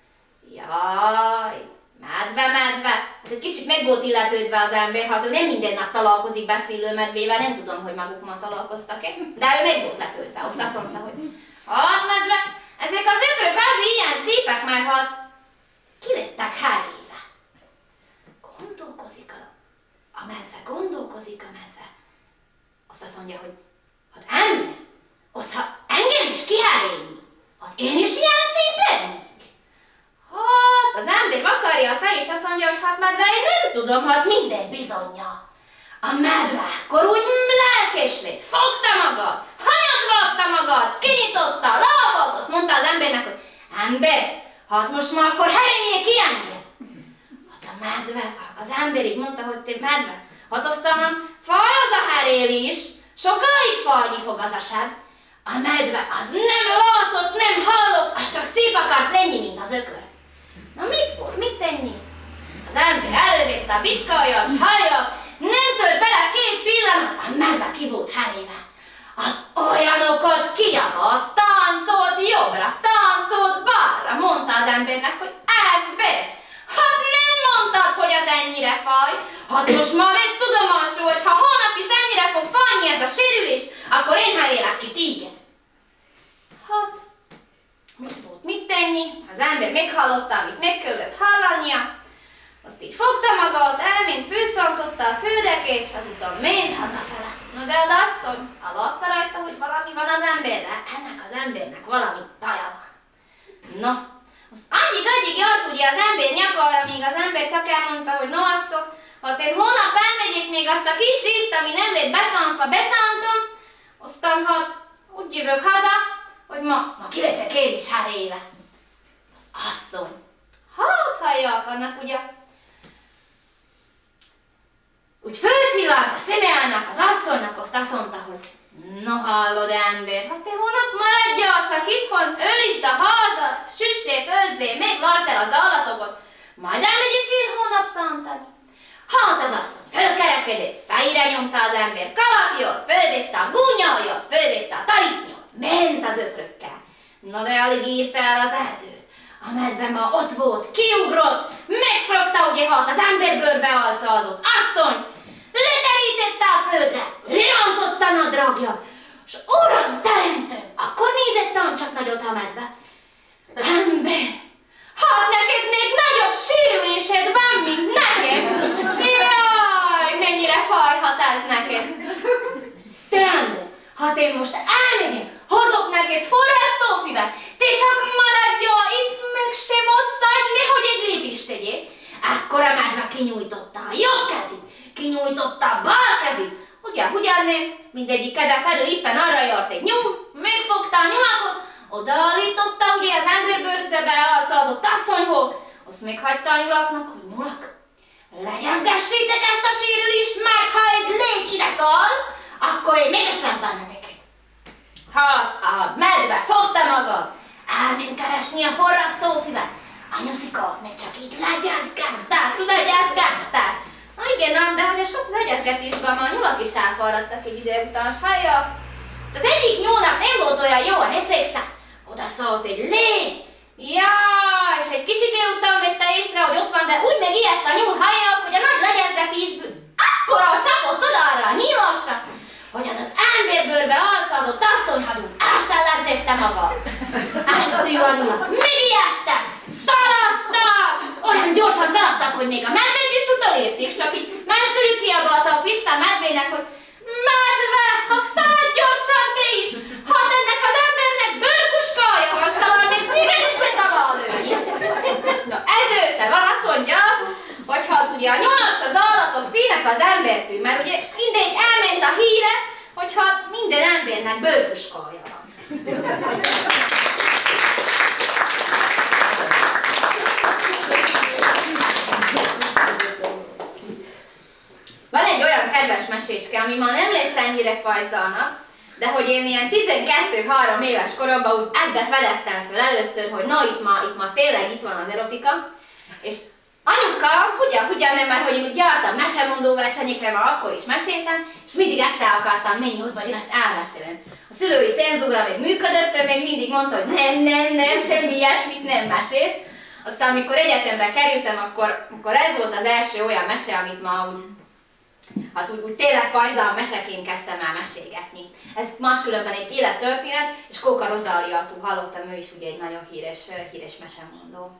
Jaj, medve, medve, hát egy kicsit meg volt illetődve az ember, hát ő nem minden nap találkozik beszélő medvével, nem tudom, hogy maguk ma találkoztak-e, de ő meg volt lepődve, azt azt mondta, hogy hát medve, ezek az ökrök az ilyen szépek, mert hát ki lettek hár éve. Gondolkozik a, a medve, gondolkozik a medve. Azt azt mondja, hogy hát ember, azt ha engem is kiárélni, hát én is ilyen szép lennék. Hát az ember vakarja a fej, és azt mondja, hogy hát medve, én nem tudom, hát minden bizonnya. A medve akkor úgy lelkes lett, fogta magad, hanyatlapta magad, kinyitotta a lábad, azt mondta az embernek, hogy ember, hát most már akkor herényé ki engem. Hát a medve, az ember így mondta, hogy te medve, hát aztán faj az a herél is, sokáig fajni fog az a seb. A medve az nem látott, nem hallott, az csak szép akart lenni, mint az ökör. Na mit volt, mit tenni? Az ember elővette a bicskáját, s hallja, nem tölt bele két pillanat, a medve ki volt heréve. Az olyanokat kiabalt, táncolt jobbra, táncolt balra, mondta az embernek, hogy ember, hát nem mondtad, hogy az ennyire faj, hát most már vett tudomásul, hogy ha holnap is ennyire fog fajni ez a sérülés, akkor én herélek ki téged. Hát, mit volt, mit tenni? Az ember meghallotta, amit meg kellett hallania, azt így fogta magát, elment, főszontotta a földekét, és azután ment hazafele. No de az asszony hallotta rajta, hogy valami van az emberre, ennek az embernek valami baja van. No, azt addig-addig jart ugye az ember nyakára, míg az ember csak elmondta, hogy no asszony, hát én holnap elmegyek még azt a kis részt, ami nem lett beszántva, beszántom, aztán hát úgy jövök haza, hogy ma, ma kileszek én is hár éve. Az asszony, hát halljak, annak ugye, úgy fölcsillant a szeme annak az asszonynak, azt azt mondta, hogy no hallod ember, hát te holnap maradjál csak itthon, őrizd a házat, süssé, főzzél, még lasd el az állatokat, majd elmegyek én holnap szántani. Hát az asszony fölkerekedett, fejére nyomta az ember kalapját, fölvette a gúnyáját, fölvette a talisznyót, ment az ökrökkel. Na de alig írta el az erdőt. A medve ma ott volt, kiugrott, megfrogta ugye hát az emberbőrbe alcázott, asszony, leterítette a földre, lerontotta a nadrágját, s uram, teremtőm, akkor nézett ám csak nagyot a medve. Ember, hát neked még nagyobb sérülésed van, mint nekem. Jaj, mennyire fájhat ez neked. Te ember, hát én most elmegyek, hozok neked forrasztófivet, te csak maradjál itt, meg se moccadj, nehogy egy lépést tegyél. Akkor a medve kinyújtotta a jobb kezét, kinyújtotta a bal kezét. Ugyan, ugyan nem, mindegyik keze felül éppen arra járt egy nyúl, megfogta a nyulakot, odaállította ugye az emberbőrcebe alcázott asszonyhoz, azt még hagyta a nyulaknak, hogy nyulak, legyezgessétek ezt a sérülést, mert ha egy légy ide szól, akkor én megeszlek benneteket. Hát a medve fogta magad, elment keresni a forrasztófivet, anyuszikát meg csak így legyezgetták, legyezgetták. Na igen, ám, de hogy a sok legyezgetésben már a nyulak is elfáradtak egy idő után, s hallja, az egyik nyúlnak nem volt olyan jó a reflexe, oda szólt egy légy, jaj, és egy kis idő után vette észre, hogy ott van, de úgy megijedt a nyúl hajjal, hogy a nagy legyezgetésből akkora csapott oda arra a nyílasra, hogy az az emberbőrbe alcazott asszonyhadú elszellentette maga. Eltű a nyulak, megijedtek, szaladtak! Olyan gyorsan szaladtak, hogy még a medvék is utolérték, csak így mesztörű kiagaltak vissza a medvének, hogy medve, hát szaladj gyorsan te is! Hát ennek az embernek bőrpuskája van, s talán még téged is le találni. Na ez őte van, azt mondja, hogy hát ugye a nyonas az állatok félnek az embertől, mert ugye mindegy elment a híre, hogy hát minden embernek bőrpuskája van. Van egy olyan kedves mesécske, ami ma nem lesz ennyire pajzalnak, de hogy én ilyen tizenkettő-három éves koromban úgy ebbe fedeztem fel először, hogy na itt ma, itt ma tényleg itt van az erotika, és anyuka, ugyan, ugyan nem, mert hogy én úgy jártam mesemondó versenyekre, már akkor is meséltem, és mindig ezt el akartam menni, hogy majd én ezt elmesélem. A szülői cenzúra még működött, ő még mindig mondta, hogy nem, nem, nem, semmi ilyesmit nem mesélsz. Aztán amikor egyetemre kerültem, akkor, akkor ez volt az első olyan mese, amit ma úgy, hát úgy, úgy tényleg pajzal meseként kezdtem el mesélgetni. Ez máskülönben egy élettörténet, és Kóka Rozáliától hallottam, ő is ugye egy nagyon híres, híres mesemondó.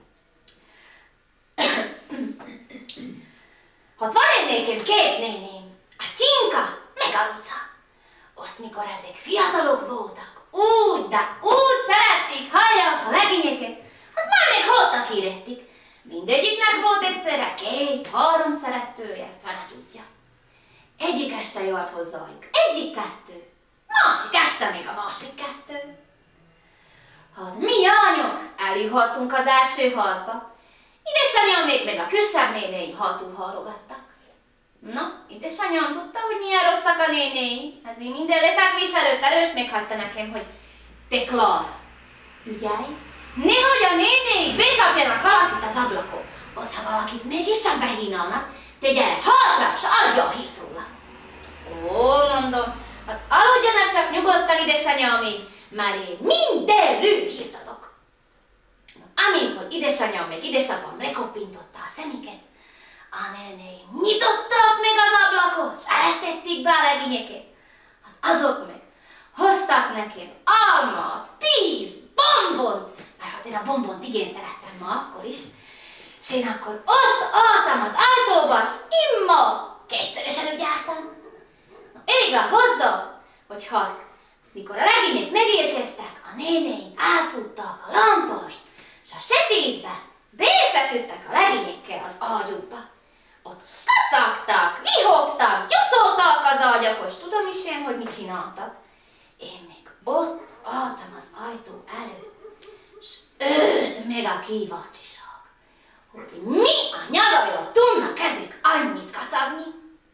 Hát van én nékem két néném, a Tyinka meg a Luca. Azt mikor ezek fiatalok voltak, úgy, de úgy szerették, hallják a legényeket, hát már még holtak érettik. Mindegyiknek volt egyszerre két-három szeretője, fene tudja. Egyik este járt hozzájuk, egyik-kettő, másik este még a másik kettő. Hát mi anyok eljuhattunk az első házba. Édesanyám még meg a kisebb nénéim hátul hallogattak. Na, édesanyám tudta, hogy milyen rosszak a nénéim, ezért minden lefekvés előtt erős még hagyta nekem, hogy te Klára, ügyelj, nehogy a nénéid becsapjanak valakit az ablakon, az ha valakit mégiscsak behínalnak, te gyere hátra, s adja a hírt róla. Ó, mondom, hát aludjanak csak nyugodtan, édesanyámig, már én mindenről hírt adok. Amint, hogy édesanyám meg édesapám lekoppintotta a szemiket, a nénéim nyitottak meg az ablakot, s eresztették be a legényeket. Hát azok meg hoztak nekem almát, píz, bombont, mert hát én a bombont igen szerettem ma akkor is, és én akkor ott álltam az ajtóba, s imma kétszeresen úgy álltam. Na, elég a hozzá, hogy hát, mikor a legények megérkeztek, a nénéim elfuttak a lampast, és a sötétben befeküdtek a legényekkel az ágyukba. Ott kacagtak, vihogtak, gyuszoltak az ágyakos. Tudom is én, hogy mit csináltak. Én még ott álltam az ajtó előtt, és őt meg a kíváncsiság, hogy mi a nyavajon tudnak ezek annyit kacagni.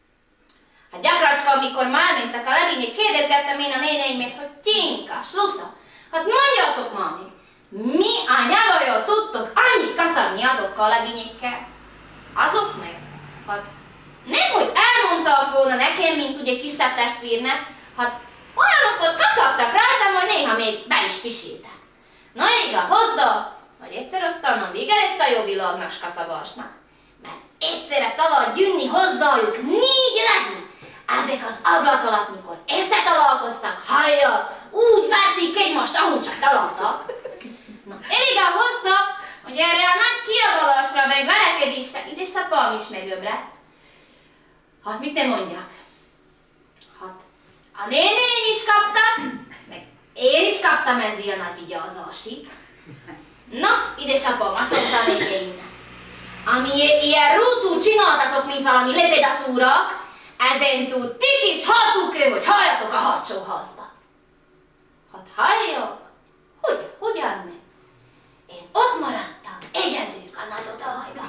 Hát gyakracska, amikor már elmentek a legények, kérdezgettem én a néneimet, hogy Tyinka, Luca, hát mondjatok már még, mi a nyavajon tudtok annyit kacagni azokkal a legényekkel? Azok meg? Hát nem, hogy elmondtak volna nekem, mint ugye kisebb testvérnek, hát olyanokat kacagtak rá, hogy néha még be is pisiltek. Na elég a hozzá, hogy egyszer aztán vége lett a jó világnak s kacagásnak. Mert egyszerre talán gyűnni hozzájuk négy legény. Ezek az ablak alatt, mikor összetalálkoztak, hajjal, úgy verték egymást, ahogy csak találtak. Na, elég a hozzá, hogy erre a nagy kiabálásra meg verekedésre édesapám is megöblett. Hát mit ne mondjak? Hát a nénéim is kaptak, meg én is kaptam ezzel a nagy vigyázásig. Na, édesapám azt mondta a nénéimnek, ami ilyen rútul csináltatok, mint valami lepedatúrak, ezentúl ti kis hatukő, hogy halljatok a hátsó házba. Hát halljak? Hogy, hogyan nem? Én ott maradtam, egyedül a nagy odaajban.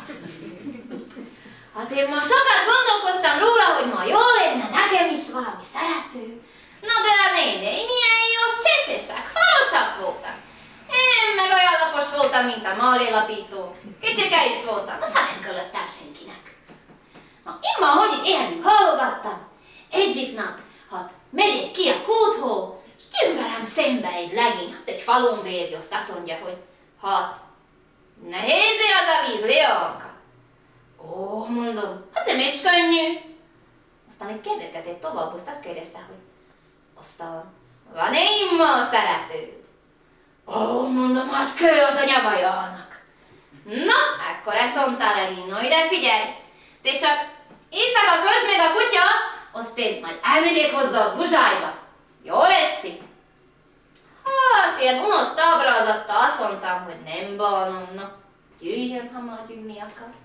Hát én ma sokat gondolkoztam róla, hogy ma jó lenne nekem is valami szerető. Na de a nénéim milyen jó csecsesek, falosak voltak. Én meg olyan lapos voltam, mint a marélapító. Kicsike is voltam, aztán nem kölöttem senkinek. Na, én ma, hogy itt élünk, hallogattam. Egyik nap, hát megyek ki a kúthoz, és jön velem szembe egy legény, hát egy falon vérjoszt, azt mondja, hogy hát, Nehézé az a víz, Leonka. Ó, mondom, hát nem is könnyű. Aztán egy kérdezgetett tovább, azt kérdezte, hogy aztán van-e imma szeretőd? Ó, mondom, hát kő az a nyavajának. Na, akkor ezt mondtál legény, no ide figyelj. Te csak éjszaka kösd meg a kutya, azt én majd elmegyek hozzá a guzsájba. Jó veszi? Hát, ilyen unott abrázattal azt mondtam, hogy nem bánom, na, jöjjön, ha majd jönni akar.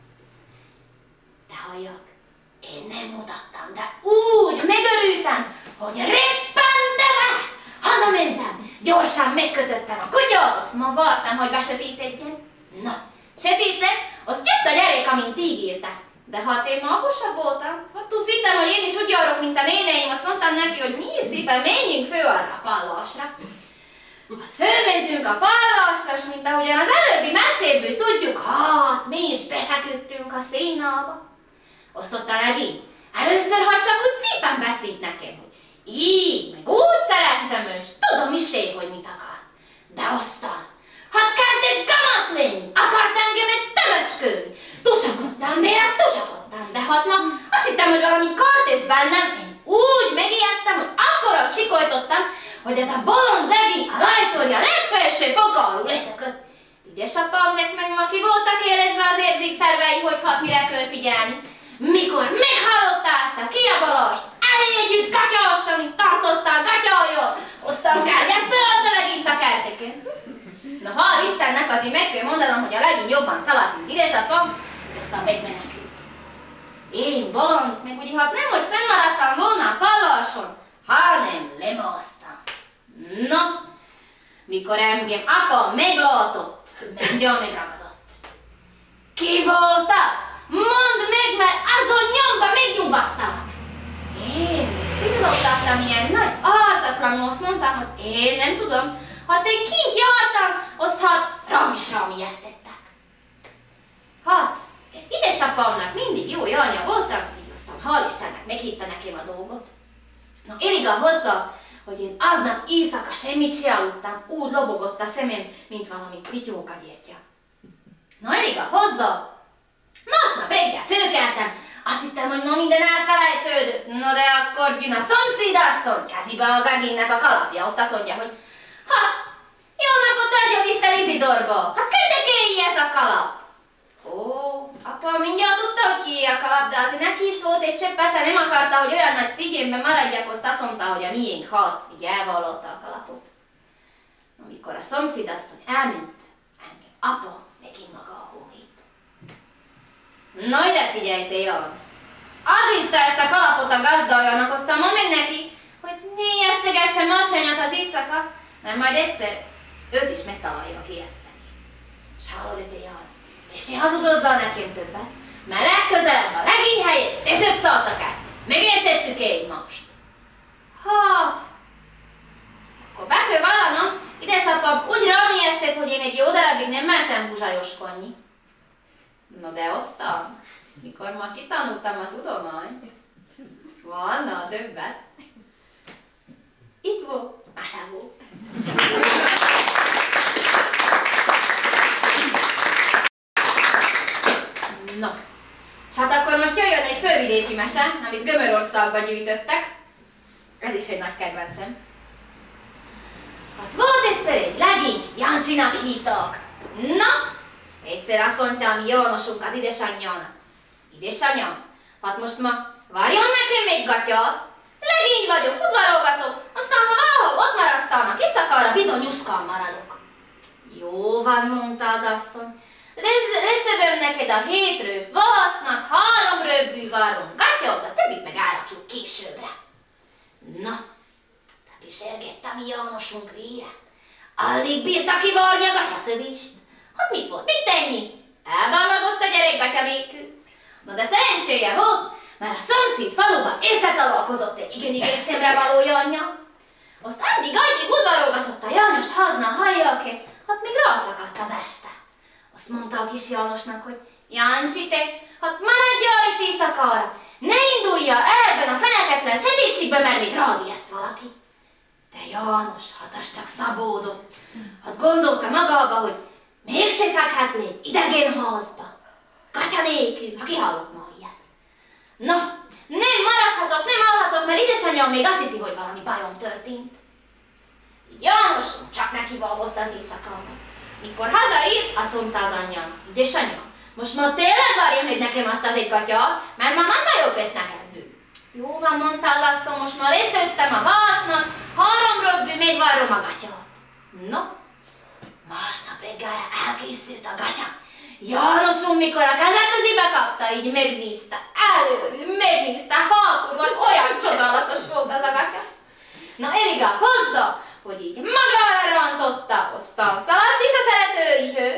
De halljak, én nem mutattam, de úgy megörültem, hogy reppentem el. Hazamentem, gyorsan megkötöttem a kutyát, azt ma vártam, hogy besötétedjen. Na, sötét lett, azt jött a gyerek, amint ígérte. De hát én magosabb voltam, attól fittem, hogy én is úgy járok, mint a néneim, azt mondtam neki, hogy mi szépen menjünk fő arra a pallásra. Hát fölmentünk a pallásra, és mint ahogyan az előbbi meséből tudjuk, hát mi is befeküdtünk a szénába. Azt ott a legény, először, ha csak úgy szépen beszélt nekem, hogy így, meg úgy szeressem ő, és tudom is én, hogy mit akar. De aztán, hát kezdett gamat lenni, akart engemet tömöcskölni. Tusakodtam, vélem tusakodtam, de hát ma azt hittem, hogy valami kartész bennem, én úgy megijedtem, hogy akkora csikoltottam, hogy ez a bolond legény a rajtorja legfelső foka alul leszökött. Édesapámnak meg ma ki voltak érezve az érzékszervei, hogy hát mire kell figyelni. Mikor meghallotta azt a kiabalást, elé együtt gatyás, amit tartotta a gatyájól, aztán kergette át a legényt a kerteken. Na hál' Istennek azért meg kell mondanom, hogy a legény jobban szaladt, mint édesapám, hogy aztán megmenekült. Én bolond, meg ugye hát nem, hogy fennmaradtam volna a palláson, hanem lemásztam. Na, mikor engem apa meglátott, mindjárt megragadott. Ki volt az? Mondd meg, mert azon nyomba megnyugasztalak. Én pillogtattam ilyen nagy artatlanul, azt mondtam, hogy én nem tudom, hát én kint jártam, azt hát rám is rám ijesztettek. Hát, édesapámnak mindig jó járnya voltam, így aztán hál' Istennek meghitte nekem a dolgot. Na, elég a hozzá, hogy én aznap éjszaka semmit se aludtam, úgy lobogott a szemem, mint valami pityóka gyertya. Na, elég a hozzá, másnap reggel fölkeltem, azt hittem, hogy ma minden elfelejtődött. No de akkor jön a szomszédasszony, kezébe a legénynek a kalapja, azt mondja, hogy ha, jó napot adjon Isten Izidorba, hát keddekéljé ez a kalap. Ó, apa mindjárt tudta, hogy kié a kalap, de azért neki is volt egy csepp, persze nem akarta, hogy olyan nagy szigényben maradjak, azt azt mondta, hogy a miénk hat, így elvallotta a kalapot. Amikor a szomszédasszony elment, engem apa megint maga a hóhít. Na ide figyelj, te Jan! Add vissza ezt a kalapot a gazdájának, aztán mondd meg neki, hogy ne ijesztegesse masányat az éjszaka, mert majd egyszer őt is megtalálja ijeszteni. S hallod, te Jan, és ne hazudozzal nekem többet, mert legközelebb a legény helyét te szöbb szálltak át. Megértettük egymást. Hát, akkor be kell vallanom, édesapám úgy rám ijesztett, hogy én egy jó darabig nem mertem buzsajoskodni. No de aztán, mikor ma kitanultam a tudományt, van, na többet. Itt volt, másán volt. Na, és hát akkor most jöjjön egy fölvidéki mese, amit Gömörországba gyűjtöttek. Ez is egy nagy kedvencem. Hát volt egyszer egy legény, Jancsinak hívták. Na, egyszer azt mondta a mi Jánosunk az édesanyjának. Édesanyám, hát most ma várjon nekem egy gatyát. Legény vagyok, udvarolgatok, aztán ha valahol ott marasztalnak éjszakára, bizony nyuszkal maradok. Jó van, mondta az asszony. Leszövöm neked a hétről vasznat, három röbbű varron gatyát, a többit meg árakjuk későbbre. Na, tapisergett a mi Jánosunk vére. Alig bírta kivarni a gatyaszövést. Hát mit volt, mit tenni? Elballagott a gyerek gatya nélkül. No de szerencséje volt, mert a szomszéd faluba összetalálkozott egy igen-igen szemrevaló Janja. Azt addig-addig udvarolgatott a János házna a hajjalke, hát még rázlakadt az este. Azt mondta a kis Jánosnak, hogy Jancsi te, hát maradja itt éjszakára, ne indulja ebben a feneketlen sötétségben, mert még rád ijeszt valaki. De János, hát az csak szabódott. Hát gondolta magába, hogy Mégse fekhet légy idegen házba. Gatya nélkül, ha kihallok ma ilyet. Na, nem maradhatok, nem alhatok, mert édesanyám még azt hiszi, hogy valami bajom történt. János csak neki valgott az éjszakában. Mikor hazaírt, azt mondta az anyja, édesanyja, most ma tényleg várja még nekem azt az egy gatyát, mert ma nagy bajok lesz nekem bő. Jó van, mondta az asszony, most ma részőttem a vásznak, három röbbű, még várom a gatyát. No, másnap reggelre elkészült a gatya. Jánosom, mikor a keze közébe kapta, így megnézte, előről, megnézte, hátul, vagy olyan csodálatos volt az a gatya. Na, elég a hozza, hogy így magára rantotta, aztán szaladt is a szeretőihő.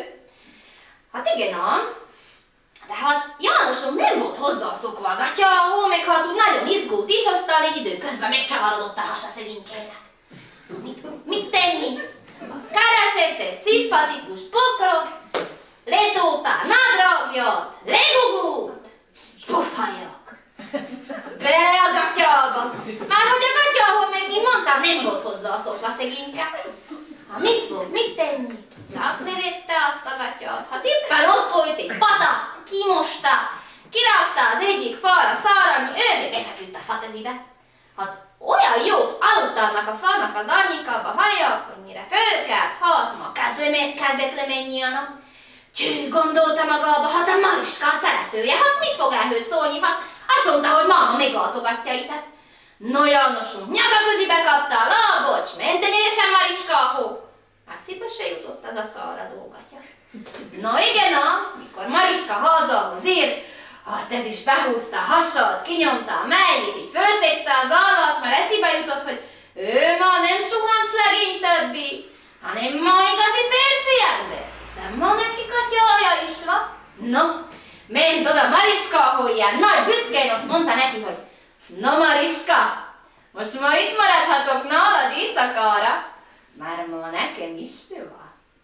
Hát igen ám, de hát Jánosom nem volt hozzászokva a gatya, ahol meg hát úgy nagyon izgult is, aztán így időközben megcsavarodott a hasa szegénykének. Mit, mit tenni? Keresett egy szimpatikus pokrot, letóta nadrágját, legugult, s pufajak. Bele a gatyába. Már hogy a gatya, ahol meg, mint mondtam, nem volt hozzászokva szegényke. Ha mit volt, mit tenni? Csak levette azt a gatyát. Hát éppen ott folyt egy pata, kimosta, kirakta az egyik falra szárnyni, ő még befeküdt a fatövibe. Hát olyan jót aludt annak a falnak az árnyékába hallja, hogy mire fölkelt, hát ma kezdett lemenni a nap. Tyű, gondolta magába, hát a Mariska a szeretője, hát mit fog ehhez szólni, hát azt mondta, hogy máma meglátogatja itt. No, Jánosom, nyaka közibe kapta a lábocs, ment egyenesen Mariskához. Már szépen se jutott az a szarradó gatya. No igen, na, mikor Mariska hazához ért, hát ez is behúzta a hasad, kinyomta a melljét, így fölszedte az állat, mert eszébe jutott, hogy ő ma nem suhanc legény többi, hanem ma igazi férfi ember, hiszen ma neki gatyája is van. No, ment oda Mariska, ahol ilyen nagy büszkén azt mondta neki, hogy no Mariska, most ma itt maradhatok nálad éjszakára, már ma nekem is van.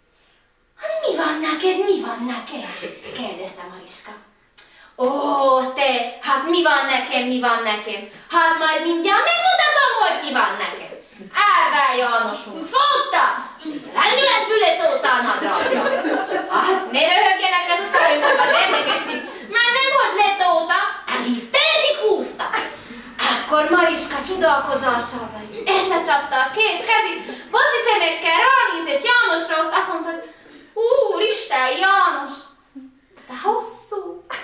Hát mi van neked, mi van neked? Kérdezte Mariska. Ó, te, hát mi van nekem, mi van nekem? Hát majd mindjárt megmutatom, hogy mi van nekem. Elvár Jánosunk fogta, és lendületből letóta a nadrágja. Hát ne röhögjenek az utaimok az érdekesség, már nem hogy letóta, egész télig húzta. Akkor Mariska csodálkozásával összecsapta a két kezét, boci szemekkel ránézett Jánosra, azt mondta, hogy Úristen, János, de hosszú.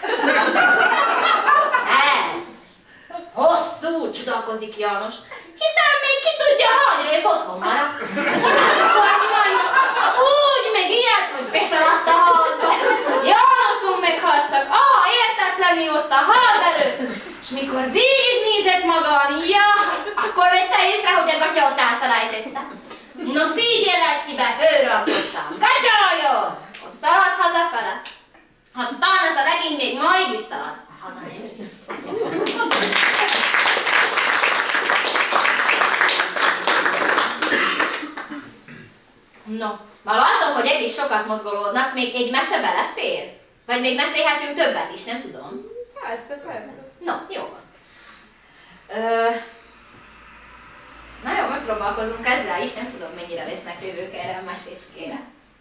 Ez, hosszú, csodálkozik János, hiszen még ki tudja, hányra év otthon maradt. Akkor Mariska úgy megijed, hogy beszaladt a házba. Jánosom meg hát csak, ah, értetlenül ott a ház előtt. És mikor végignézett magán, ja, akkor vette észre, hogy a gatyát elfelejtette. No, szígyellett ki be, fölrantotta a gatyáját, azt szaladt hazafele. Hát talán ez a legény még majd is szalad, haza nem így. No, már látom, hogy egész sokat mozgolódnak, még egy mese belefér? Vagy még mesélhetünk többet is, nem tudom. Persze, persze. No, jó van. Ö... Na jó, megpróbálkozunk ezzel is, nem tudom mennyire lesznek jövők erre a mesécskére.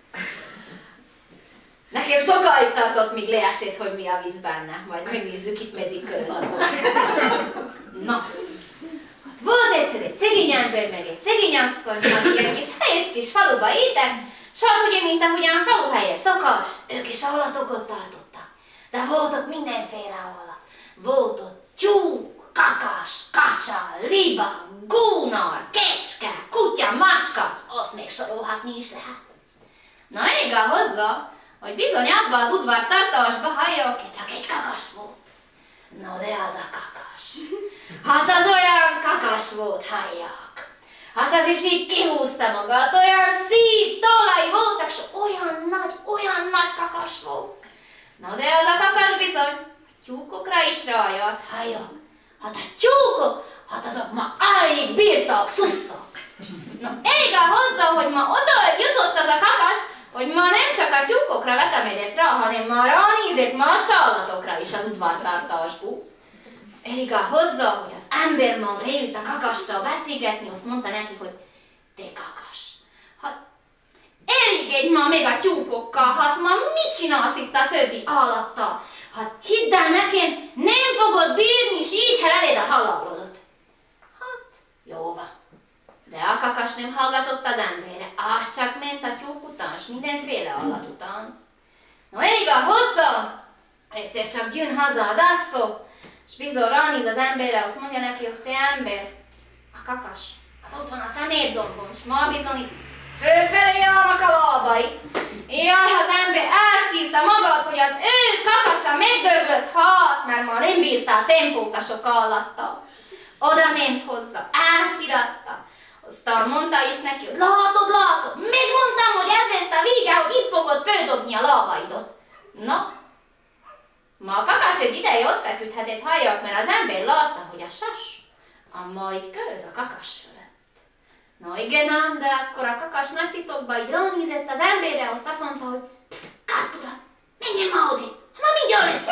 Nekem sokáig tartott, míg leesett, hogy mi a vicc benne. Majd megnézzük itt, meddig köröz a bor. Na, hát volt egyszer egy szegény ember, meg egy szegény asszony, aki ilyen kis helyes kis faluba éltek, s hát ugye, mint ahogyan faluhelye szokás, ők is állatokat tartottak. De volt ott mindenféle állat. Volt ott tyúk, kakas, kacsa, liba, gúnar, kecske, kutya, macska, azt még sorolhatni is lehet. Na elég hozzá, hogy bizony abba az udvartartásba halljuk, csak egy kakas volt. No de az a kakas. Hát az olyan kakas volt, halljak. Hát az is így kihúzta magát, olyan szív tollai voltak, s olyan nagy, olyan nagy kakas volt. No de az a kakas bizony tyúkokra is rájart, halljak. Hát a tyúkok, hát azok ma alig bírtak, szusszak. Na elég hozzá, hogy ma oda jutott az a kakas, hogy ma nem csak a tyúkokra vetemedett rá, hanem ma ránézett más állatokra is az udvartartásból. Elég hozzá, hogy az ember ma leült a kakassal beszélgetni, azt mondta neki, hogy te kakas. Hát elég elégedj ma még a tyúkokkal, hát ma mit csinálsz itt a többi állattal? Hát hidd el nekem, nem fogod bírni, és így eléd a halalodot. Hát, jó van. De a kakas nem hallgatott az emberre, át csak ment a tyúk után, s mindenféle állat után. No elég a hozzá! Egyszer csak jön haza az asszó, és bizony ránéz az emberre, azt mondja neki, hogy te ember, a kakas, az ott van a szemétdombon, és ma bizony fölfelé állnak a lábai. Jaj, az ember elsírta magad, hogy az ő kakasa megdöglött, hát, mert ma nem bírta a tempót a sok állattal. Oda ment hozzá, elsíratta. Aztán mondta is neki, hogy látod, látod, megmondtam, hogy ez lesz a vége, hogy itt fogod földobni a lábaidot. Na, ma a kakas egy ideje ott feküdhetett, halljak, mert az ember látta, hogy a sas, a majd köröz a kakas fölött. Na igen ám, de akkor a kakas nagy titokban így ránézett az emberre, azt azt mondta, hogy pszt, Kaszt uram, menjen ma odébb, ma mindjárt lesz.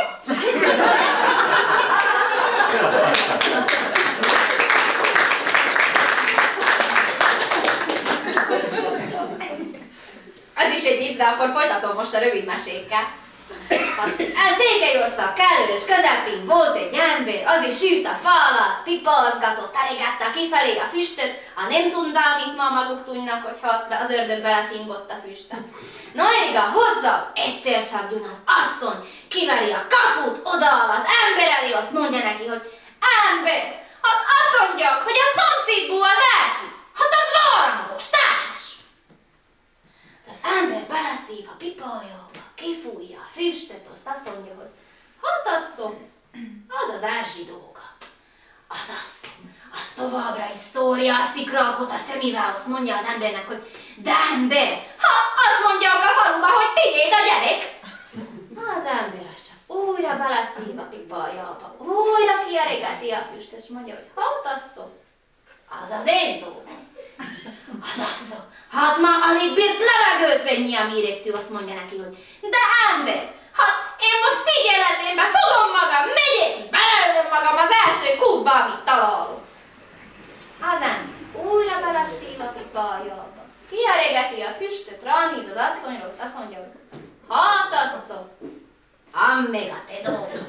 Ez is egy vicc, de akkor folytatom most a rövid mesékkel. Hát, Székelyország kellős közepén volt egy ember, az is sült a fa alatt, pipázgatott, teregatta kifelé a füstöt, ha nem tudná, mint ma maguk tudnak, hogy az ördög belefingott a füstöt. No, elég a hozzá, egyszer csak jön az asszony, kiveri a kaput, odaáll az ember elé, azt mondja neki, hogy ember, hát azt mondják, hogy a szomszédból az elsik, hát az varrangos, társ. Az ember beleszív a pipájába, kifújja a füstöt, azt azt mondja, hogy hát asszony, az az Erzsi dolga. Az asszony, az továbbra is szórja a szikrákot a szemével, azt mondja az embernek, hogy de ember, ha azt mondja a faluba, hogy tiéd a gyerek. Az ember az csak újra beleszív a pipájába, újra kiarigeti a füstöt, és mondja, hogy hát asszony, az az én dolgom. Az asszony, hát már alig bírt levegőt venni a méregtől, azt mondja neki, hogy de ember, hát én most szégyenletémbe fogom magam, megyek, és beleölöm magam az első kútba, amit találok. Az ember újra beleszív a pipájába, kiarégeti a füstöt, ránéz az asszonyról, azt mondja, hogy hát asszony, ám még a te dolgod.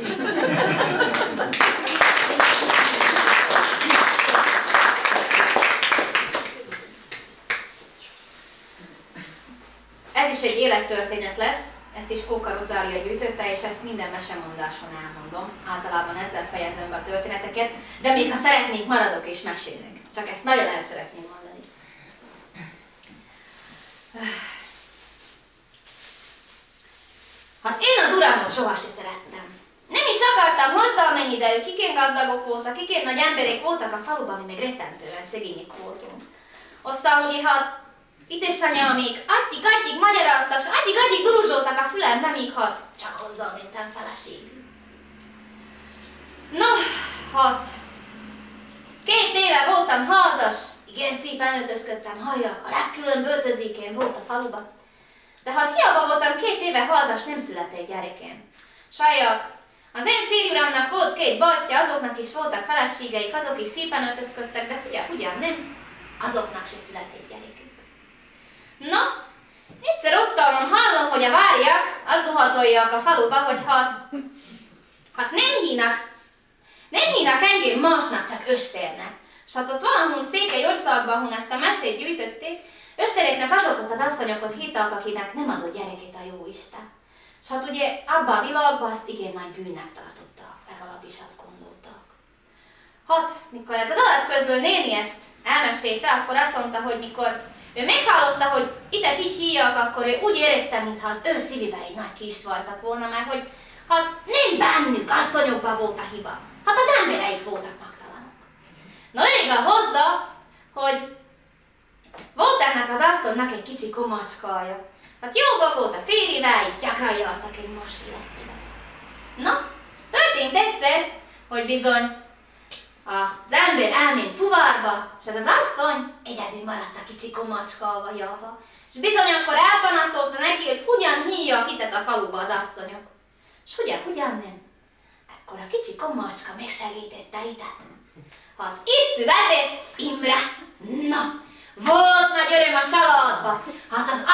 Ez is egy élettörténet lesz, ezt is Kóka Rozália gyűjtötte, és ezt minden mesemondáson elmondom. Általában ezzel fejezem be a történeteket, de még ha szeretnék, maradok és mesélek. Csak ezt nagyon el szeretném mondani. Hát én az uramot soha se szerettem. Nem is akartam hozzá menni, de ők ikén gazdagok voltak, ikén nagy emberek voltak a faluban, mi meg rettentően szegények voltunk. Aztán ugye hát édesanyám még agyig-agyig magyaráztas, agyig-agyig duruzsoltak a fülembe, míg hát csak hozzá mentem feleségül. No, hát, két éve voltam házas, igen szépen öltözködtem, halljak, a legkülönb öltözékén volt a faluban. De hát hiába voltam két éve házas, nem született gyerekem. Sajjak, az én férjuramnak volt két bátyja, azoknak is voltak feleségeik, azok is szépen öltözködtek, de ugye, ugyan nem, azoknak se született gyerekük. Na, egyszer osztalom hallom, hogy a várjak, az zuhatoljak a faluba, hogy hát, hát nem hínak, nem hínak engem másnak, csak östérnek. S hát ott valahol Székelyországban, ahol ezt a mesét gyűjtötték, österéknek azokat az asszonyokat hittak, akinek nem adott gyerekét a jóisten. S hát ugye abban a világban azt igen nagy bűnnek tartottak, legalábbis azt gondoltak. Hát, mikor ez az adatközlő néni ezt elmesélte, akkor azt mondta, hogy mikor ő meghallotta, hogy itet így hívják, akkor ő úgy érezte, mintha az ő szívében egy nagy kist voltak volna, mert hogy hát nem bennük, asszonyokban volt a hiba, hát az embereik voltak magtalanok. Na elég a hozzá, hogy volt ennek az asszonynak egy kicsi komacskája. Hát jóban volt a férjével, és gyakran jártak egymás életében. Na, történt egyszer, hogy bizony az ember elment fuvarba, és ez az asszony egyedül maradt a kicsi komacskával java. És bizony akkor elpanaszolta neki, hogy hogyan hívják itet a faluba az asszonyok. És hogyan, hogyan nem? Akkor a kicsi komacska megsegítette itet. Hát itt született Imre. Na, volt nagy öröm a családba. Hát az asszony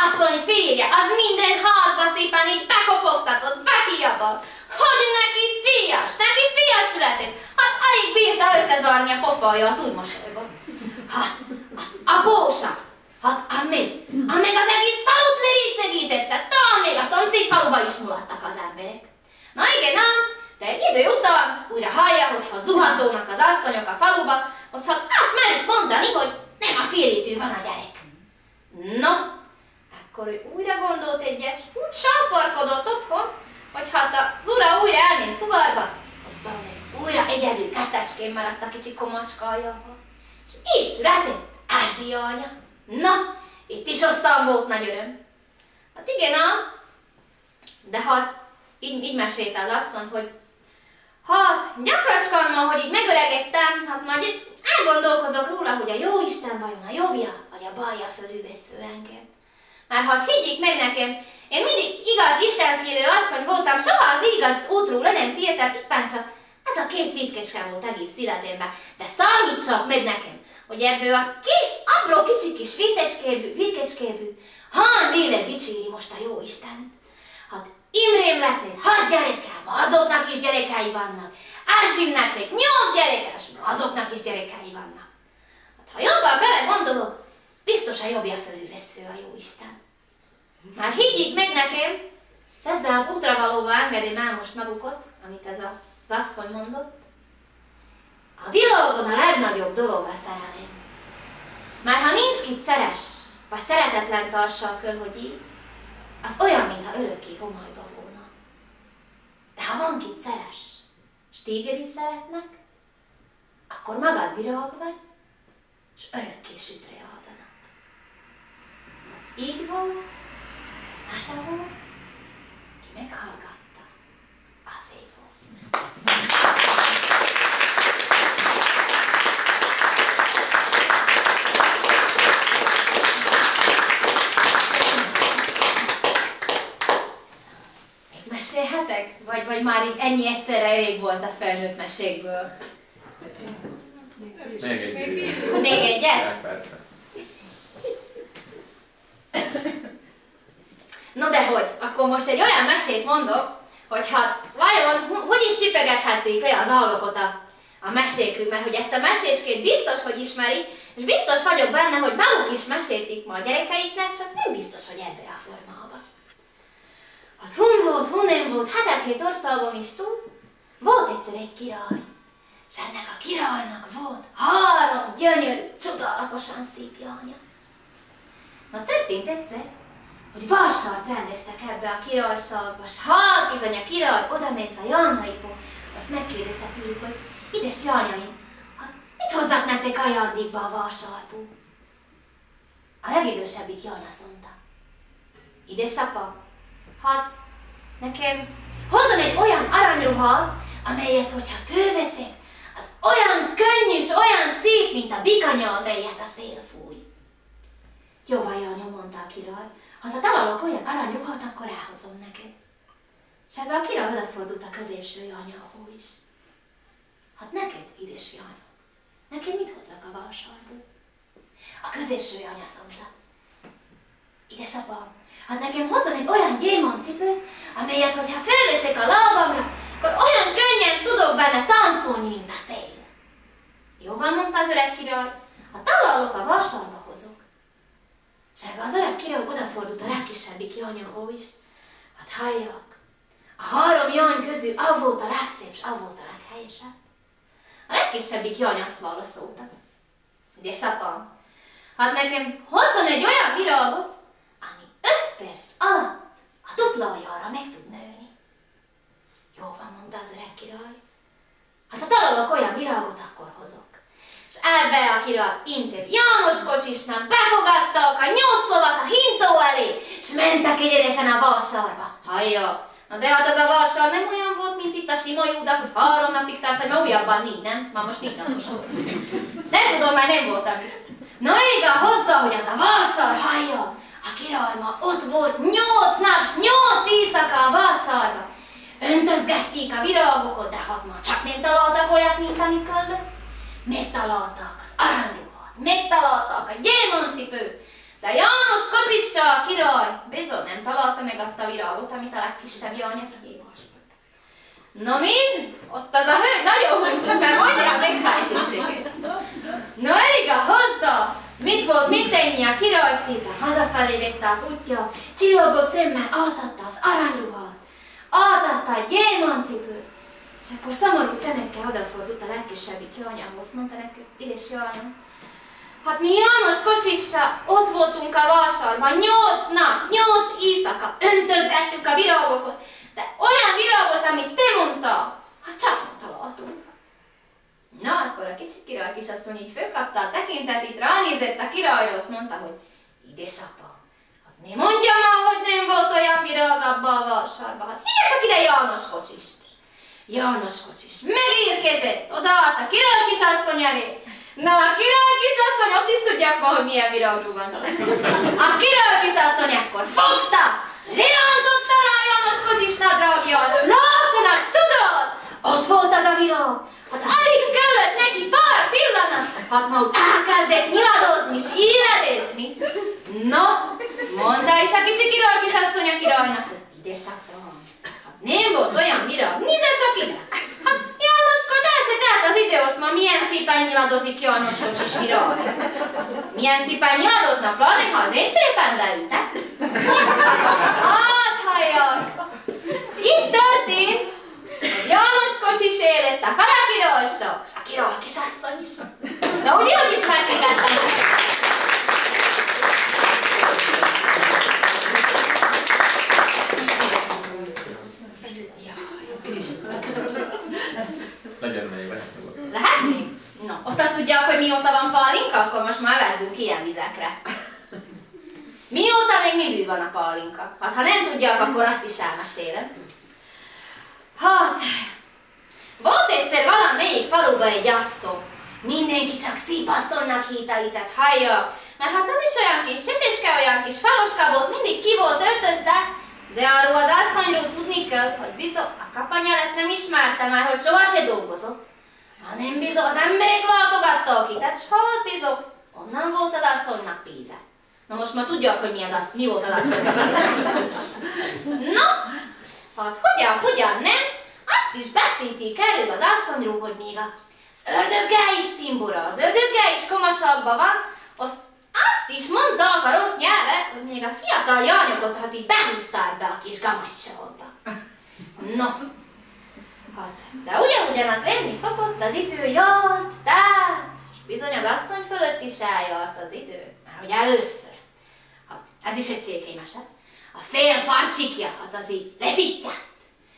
férje, az minden házba szépen így bekopogtatott, bekiabalt, hogy neki fias, neki fia született. Hát alig bírta összezarni a pofajjal, úgy mosolygott. Hát, az apósa, hát amíg, amíg az egész falut lerészegítette, talán még a szomszéd faluba is mulattak az emberek. Na igen ám, de egy idő után újra hallja, hogy ha zuhantónak az asszonyok a faluba, az hát azt merik mondani, hogy nem a férjétől van a gyerek. No, akkor ő újra gondolt egyet, s úgy sáforkodott otthon, hogy hát az ura újra elment fuvarba, aztán még újra egyedül kettecskén maradt a kicsi komacska aljával. És így született Ázsia anya. Na, itt is aztán volt nagy öröm. Hát igen ám, de hát így, így mesélte az asszony, hogy hát gyakracskán ma, hogy így megöregedtem, hát majd elgondolkozok róla, hogy a jóisten vajon a jobbja, vagy a balja fölülvesző engem. Mert hát higgyék meg nekem, én mindig igaz istenfélő asszony voltam, soha az igaz útról le nem tértem, éppen csak ez a két vitkecske volt egész életemben. De számítsak meg nekem, hogy ebből a két apró kicsi kis vitkecskéből, vitkecskéből, hán lélek dicséri most a jóisten. Hát Imrém letnéd, hat gyerekem, azoknak is gyerekei vannak. Ázsimnek még nyolc gyerekes, azoknak is gyerekei vannak. Hát ha jobban belegondolok, biztos a jobbja fölülvesző a jóisten. Már higgyék meg nekem, és ezzel az útra valóval engedem el most magukat, amit ez az asszony mondott. A világon a legnagyobb dolog a szerelem. Már ha nincs kit szeres, vagy szeretetlen tartsa a kör, hogy így, az olyan, mintha örökké homályba volna. De ha van kit szeres, s téged is szeretnek, akkor magad virág vagy, s örökké sütre ad a nap. Így volt, máshol, ki meghallgatta, azért volt. Mesélhetek? Vagy, vagy már így ennyi egyszerre elég volt a felnőtt mesékből? Még egy Még egyet? Persze. No de hogy? Akkor most egy olyan mesét mondok, hogy hát vajon hogy is csipegethették le az alvokot a, a mesékről, mert hogy ezt a mesécskét biztos, hogy ismerik, és biztos vagyok benne, hogy maguk is mesélték ma a gyerekeiknek, csak nem biztos, hogy ebbe a formában. Hát hun volt, hun nem volt, hetet-hét országon is túl, volt egyszer egy király, és ennek a királynak volt három gyönyörű, csodálatosan szép lánya. Na történt egyszer, hogy vasart rendeztek ebbe a királyságba, s hát bizony a király odament a jányaiból, azt megkérdezte tőlük, hogy ides jányaim, hát mit hozzak nektek ajándékba a vasarból? A legidősebbik jány azt mondta, édesapa, hát nekem hozzon egy olyan aranyruhát, amelyet, hogyha fölveszek, az olyan könnyű és olyan szép, mint a bikanya, amelyet a szél fúj. Jó van, jányom, mondta a király, ha te találok olyan aranyruhat, akkor elhozom neked. És ebbe a király odafordult a középső jányához is. Hát neked, édes jányom, nekem mit hozzak a vásárból? A középső jány azt mondta, édesapám, hát nekem hozzon egy olyan gyémántcipőt, amelyet, hogyha fölveszek a lábamra, akkor olyan könnyen tudok benne táncolni, mint a szél. Jó van, mondta az öreg király, ha találok a vásárba hozok. És ebbe az öreg király odafordult a legkisebbik jányához is. Hát halljak, a három jány közül az volt a legszebb, és az volt a leghelyesebb. A legkisebbik jány azt válaszolta. Édesapám, hát nekem hozzon egy olyan virágot, ami öt perc alatt a duplájára meg tud nőni. Jó van, mondta az öreg király. Hát ha találok olyan virágot, akkor hozok. És ebbe a király intett János kocsisnak, befogadtak a nyolc lovat a hintó elé, és mentek egyenesen a vásárba. Hallja, na de hát az a vásár nem olyan volt, mint itt a sima Júda, hogy három napig tart, hogy már újabban nincs, nem? Már most négy napos volt. Nem tudom, már nem voltam. Na igen, hozzá, hogy az a vásár, hallja, a király ma ott volt nyolc nap, s nyolc éjszaka a vásárba. Öntözgették a virágokat, de hát már csak nem találtak olyat, mint amit kellett. Megtaláltak az aranyruhat, megtaláltak a gyémántcipőt, De János kocsissal, király! Bizony, nem találta meg azt a virágot, amit a legkisebb Jánya kiélt. Na mind? Ott az a hölgy nagyon mondta, mert mondja a megfájtóségét. No elég a hozzá! Mit volt mit tenni a király szépen? Hazafelé vette az útja, csillogó szemmel átadta az aranyruhát, átadta a gyémáncipőt, és akkor szomorú szemekkel odafordult a legkisebbik Jányához, mondta neki, édes Jánya. Hát mi János kocsissal ott voltunk a vásárban, nyolc nap, nyolc éjszaka, öntözgettük a virágokat, de olyan virágot, amit te mondtál, hát csak nem találtunk. Na, akkor a kicsi király kisasszony így fölkapta a tekintetét, ránézett a királyra, azt mondta, hogy édesapa, hát ne mondja már, hogy nem volt olyan virág abba a vásárban, hát higgy csak ide János kocsist. János kocsis megérkezett, odaállt a király kisasszony elé. Na, a király kisasszony, ott is tudják ma, hogy milyen virágról van szó. A király kisasszony akkor fogta, lerántotta rá János kocsis nadrágját, s lásson a csodát! Ott volt az a virág. Hát alig kellett neki pár pillanat, hát ma úgy elkezdett nyiladozni és éledészni. No, mondta is a kicsi király kisasszony a királynak, hogy édesapám, hát nem volt olyan virág, nézze csak ide. Hát Jánoskod, el se telt az idő, azt ma milyen szépen nyiladozik János kocsis virág. Milyen szépen nyiladoznak, pláne, ha az én cserépembe ültek. Hát halljak, itt történt, hogy János kocsis élet a fele királyság, és a király kisasszony is. De úgy jól ismerték ezt a Legyen még. Lehet még? No, azt azt tudják, hogy mióta van pálinka, akkor most már vezzünk ilyen vizekre. Mióta még mi bű van a pálinka? Hát ha nem tudják, akkor azt is elmesélem. Hát, volt egyszer valamelyik faluban egy asszony. Mindenki csak szép asszonynak hítelített, hallja. Mert hát az is olyan kis csecseske, olyan kis faloska volt, mindig ki volt öltözve. De arról az asszonyról tudni kell, hogy bizony a kapanyelet nem ismerte már, hogy soha se dolgozott. Hanem bizony az emberek látogattak ki, tehát hát bizony onnan volt az asszonynak pénze. Na most már tudják, hogy mi, az az, mi volt az asszonynak pénze. Na, hát hogyan, hogyan nem? Azt is beszélték erről az asszonyról, hogy még az ördöggel is cimbora, az ördöggel is komasakban van, azt Azt is mondták a rossz nyelve, hogy még a fiatal jányokat, hát így behúzták be a kis gamácsolba. No, hát, de ugyanaz lenni szokott, az idő járt, tárt, és bizony az asszony fölött is eljárt az idő, már hogy először. Hát, ez is egy székely mese. A fél farcsikja, hát az így lefittyánt.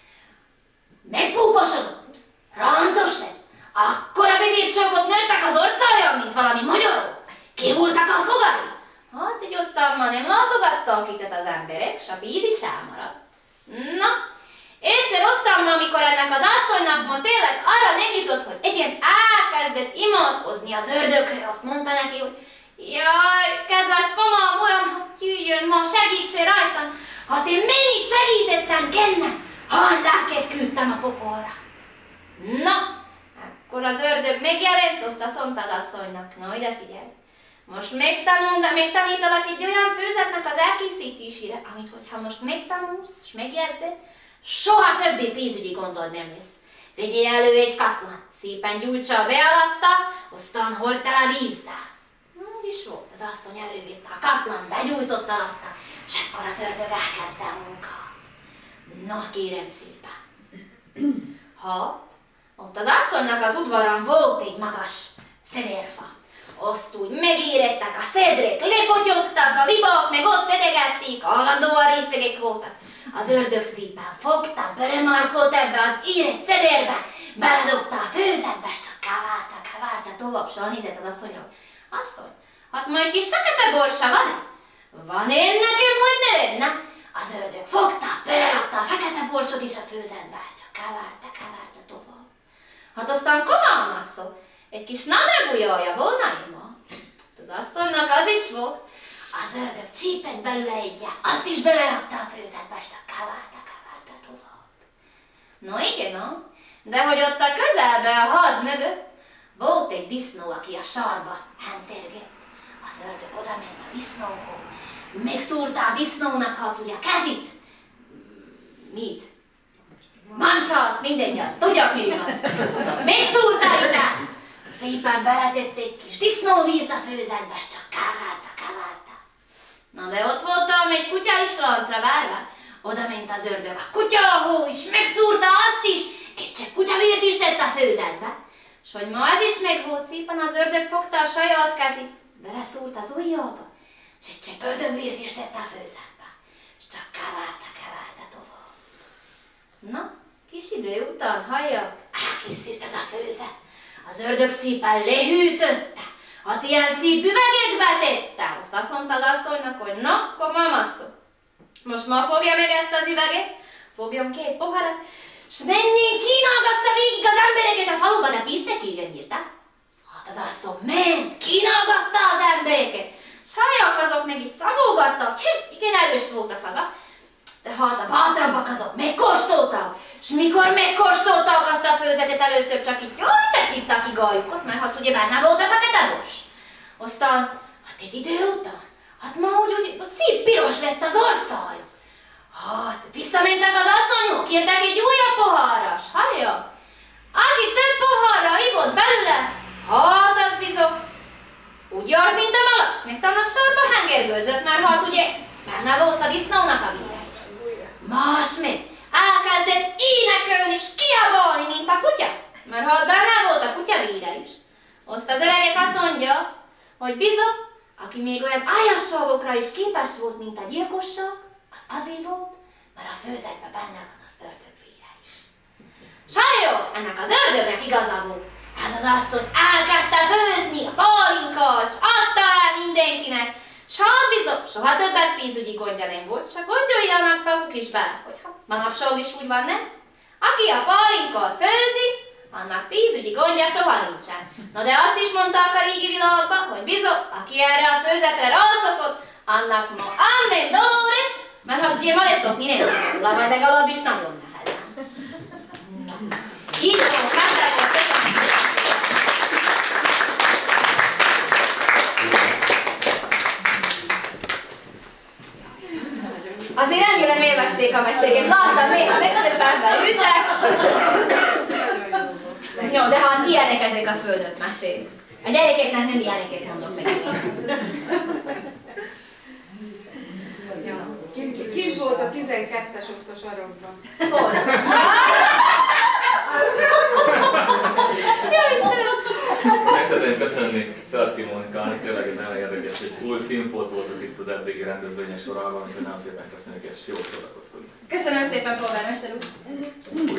Megpúposodott, ráncos lett, akkora bibircsókot nőttek az orcáján, mint valami magyarok. Kihultak a fogai? Hát egy osztalma nem látogattak itt az emberek, s a víz is elmaradt. Na, egyszer osztalma, amikor ennek az asszonynak ma tényleg arra nem jutott, hogy egyen elkezdett imádkozni az ördöghöz, azt mondta neki, hogy jaj, kedves komám uram, hát jöjjön ma, segítsen rajtam, hát én mennyit segítettem kenne, hány lelket küldtem a pokolra. Na, akkor az ördög megjelent, azt mondta az asszonynak, na ide figyelj. Most megtanul, de megtanítalak egy olyan főzetnek az elkészítésére, amit hogyha most megtanulsz és megjegyzed, soha többé pénzügyi gondod nem lesz. Vegyél elő egy katlant, szépen gyújtsa a be alatta, aztán hord el a vízzel. Úgy is volt, az asszony elővitte a katlant, begyújtott alatta, és akkor az ördög elkezdte a munkát. Na kérem szépen. Hát, ott az asszonynak az udvaron volt egy magas szedérfa. Azt úgy megérettek a szedrek, lepotyogtak, a libak meg ott tedegették, állandóan részegek voltak. Az ördög szépen fogta, belemarkolt ebbe az érett szederbe, beledobta a főzetbe, és csak kavárta, kavárta tovább, s nézett az asszonyról. Asszony, hát majd kis fekete borsa van-e? Van én nekem, hogy ne lenne? Az ördög fogta, belerakta a fekete borsot is a főzetbe, és csak kavárta, kavárta tovább. Hát aztán komolyan asszony, egy kis nadrágujjaja volna ima. Az asszonynak az is volt. Az ördög csípett belőle egyet, azt is belerakta a főzetbe, és csak kavárta, kavárta tovább. No igen, no? De hogy ott a közelbe a ház mögött volt egy disznó, aki a sarba hentergett. Az az ördög odament a disznóhoz, megszúrta a disznónak, hát ugye a kezit. Mit? Mancsat, mindegy az, tudjak mi az. Megszúrta ide. Szépen beletett egy kis disznóvírt a főzetbe, és csak kávárta, kávárta. Na de ott voltam egy kutya is lancra várva. Oda ment az ördög, a kutyalahó is, megszúrta azt is, egy csepp kutyavért is tett a főzetbe. S hogy ma ez is meg volt, szépen az ördög fogta a saját kezét, beleszúrt az ujjába, és egy csepp ördögvért is tett a főzetbe. És csak kávárta, kávárta tovább. Na, kis idő után, halljak, elkészült ez a főzet. Az ördög szépen lehűtötte, hát ilyen szép üvegekbe tette. Azt azt mondta az asszonynak, hogy na, akkor mamasszony, most ma fogja meg ezt az üveget, fogjon két poharat, s menjén kínálgassa végig az embereket a faluba, de bíztek igen írta. Hát az asszony ment, kínálgatta az embereket, s halljak azok meg itt szagolgattak, csí, igen erős volt a szaga. De hát a bátrabbak azok megkóstoltak, s mikor megkóstoltak azt a főzetet, először csak így jó összecsíptak ki gajukat, mert hát ugye benne volt a fekete bors. Aztán, hát egy idő után, hát ma úgy, úgy, úgy szép piros lett az arcájuk. Hát visszamentek az asszonyok, kértek egy újabb poharra, s hallja? Aki több poharra ivott belőle, hát az bizony úgy jár, mint a malac, meg talán a sorba hengergőzött, mert hát ugye benne volt a disznónak a víre is. Más meg elkezdett énekelni és kiabálni, mint a kutya, mert hát benne volt a kutya víre is. Azt az öregek azt mondja, hogy bizony, aki még olyan ájasságokra is képes volt, mint a gyilkosság, az azért volt, mert a főzetben benne van az ördögvíre is. Sajjó, ennek az ördögnek igaza volt. Ez az asszony elkezdte főzni a pálinkát, s adta el mindenkinek. S hát bizony, soha többet pénzügyi gondja nem volt, csak gondoljanak maguk is bele, hogy ha manapság is úgy van, nem? Aki a pálinkát főzi, annak pénzügyi gondja soha nincsen. Na de azt is mondták a régi világban, hogy bizony, aki erre a főzetre rászokott, annak ma amen dolores, mert hát ugye ma leszok mindenki róla, vagy legalábbis nagyon nehezen. Így van, kásában azért remélem élvezték a meséket. Láttam, néha megszöbbenben ültek. Jó, de hát ilyenek ezek a földött mesék. A gyerekeknek nem ilyeneket mondok meg. Kint volt a tizenkettes ott a sarokban. Hol? Jó Istenem! Meg szeretném köszönni Szelecki Mónikának, tényleg egy nagyon érdekes, egy új színfolt volt az itt az eddigi rendezvények sorában, úgyhogy nagyon szépen köszönjük és jól szórakoztunk. Köszönöm szépen, polgármester úr!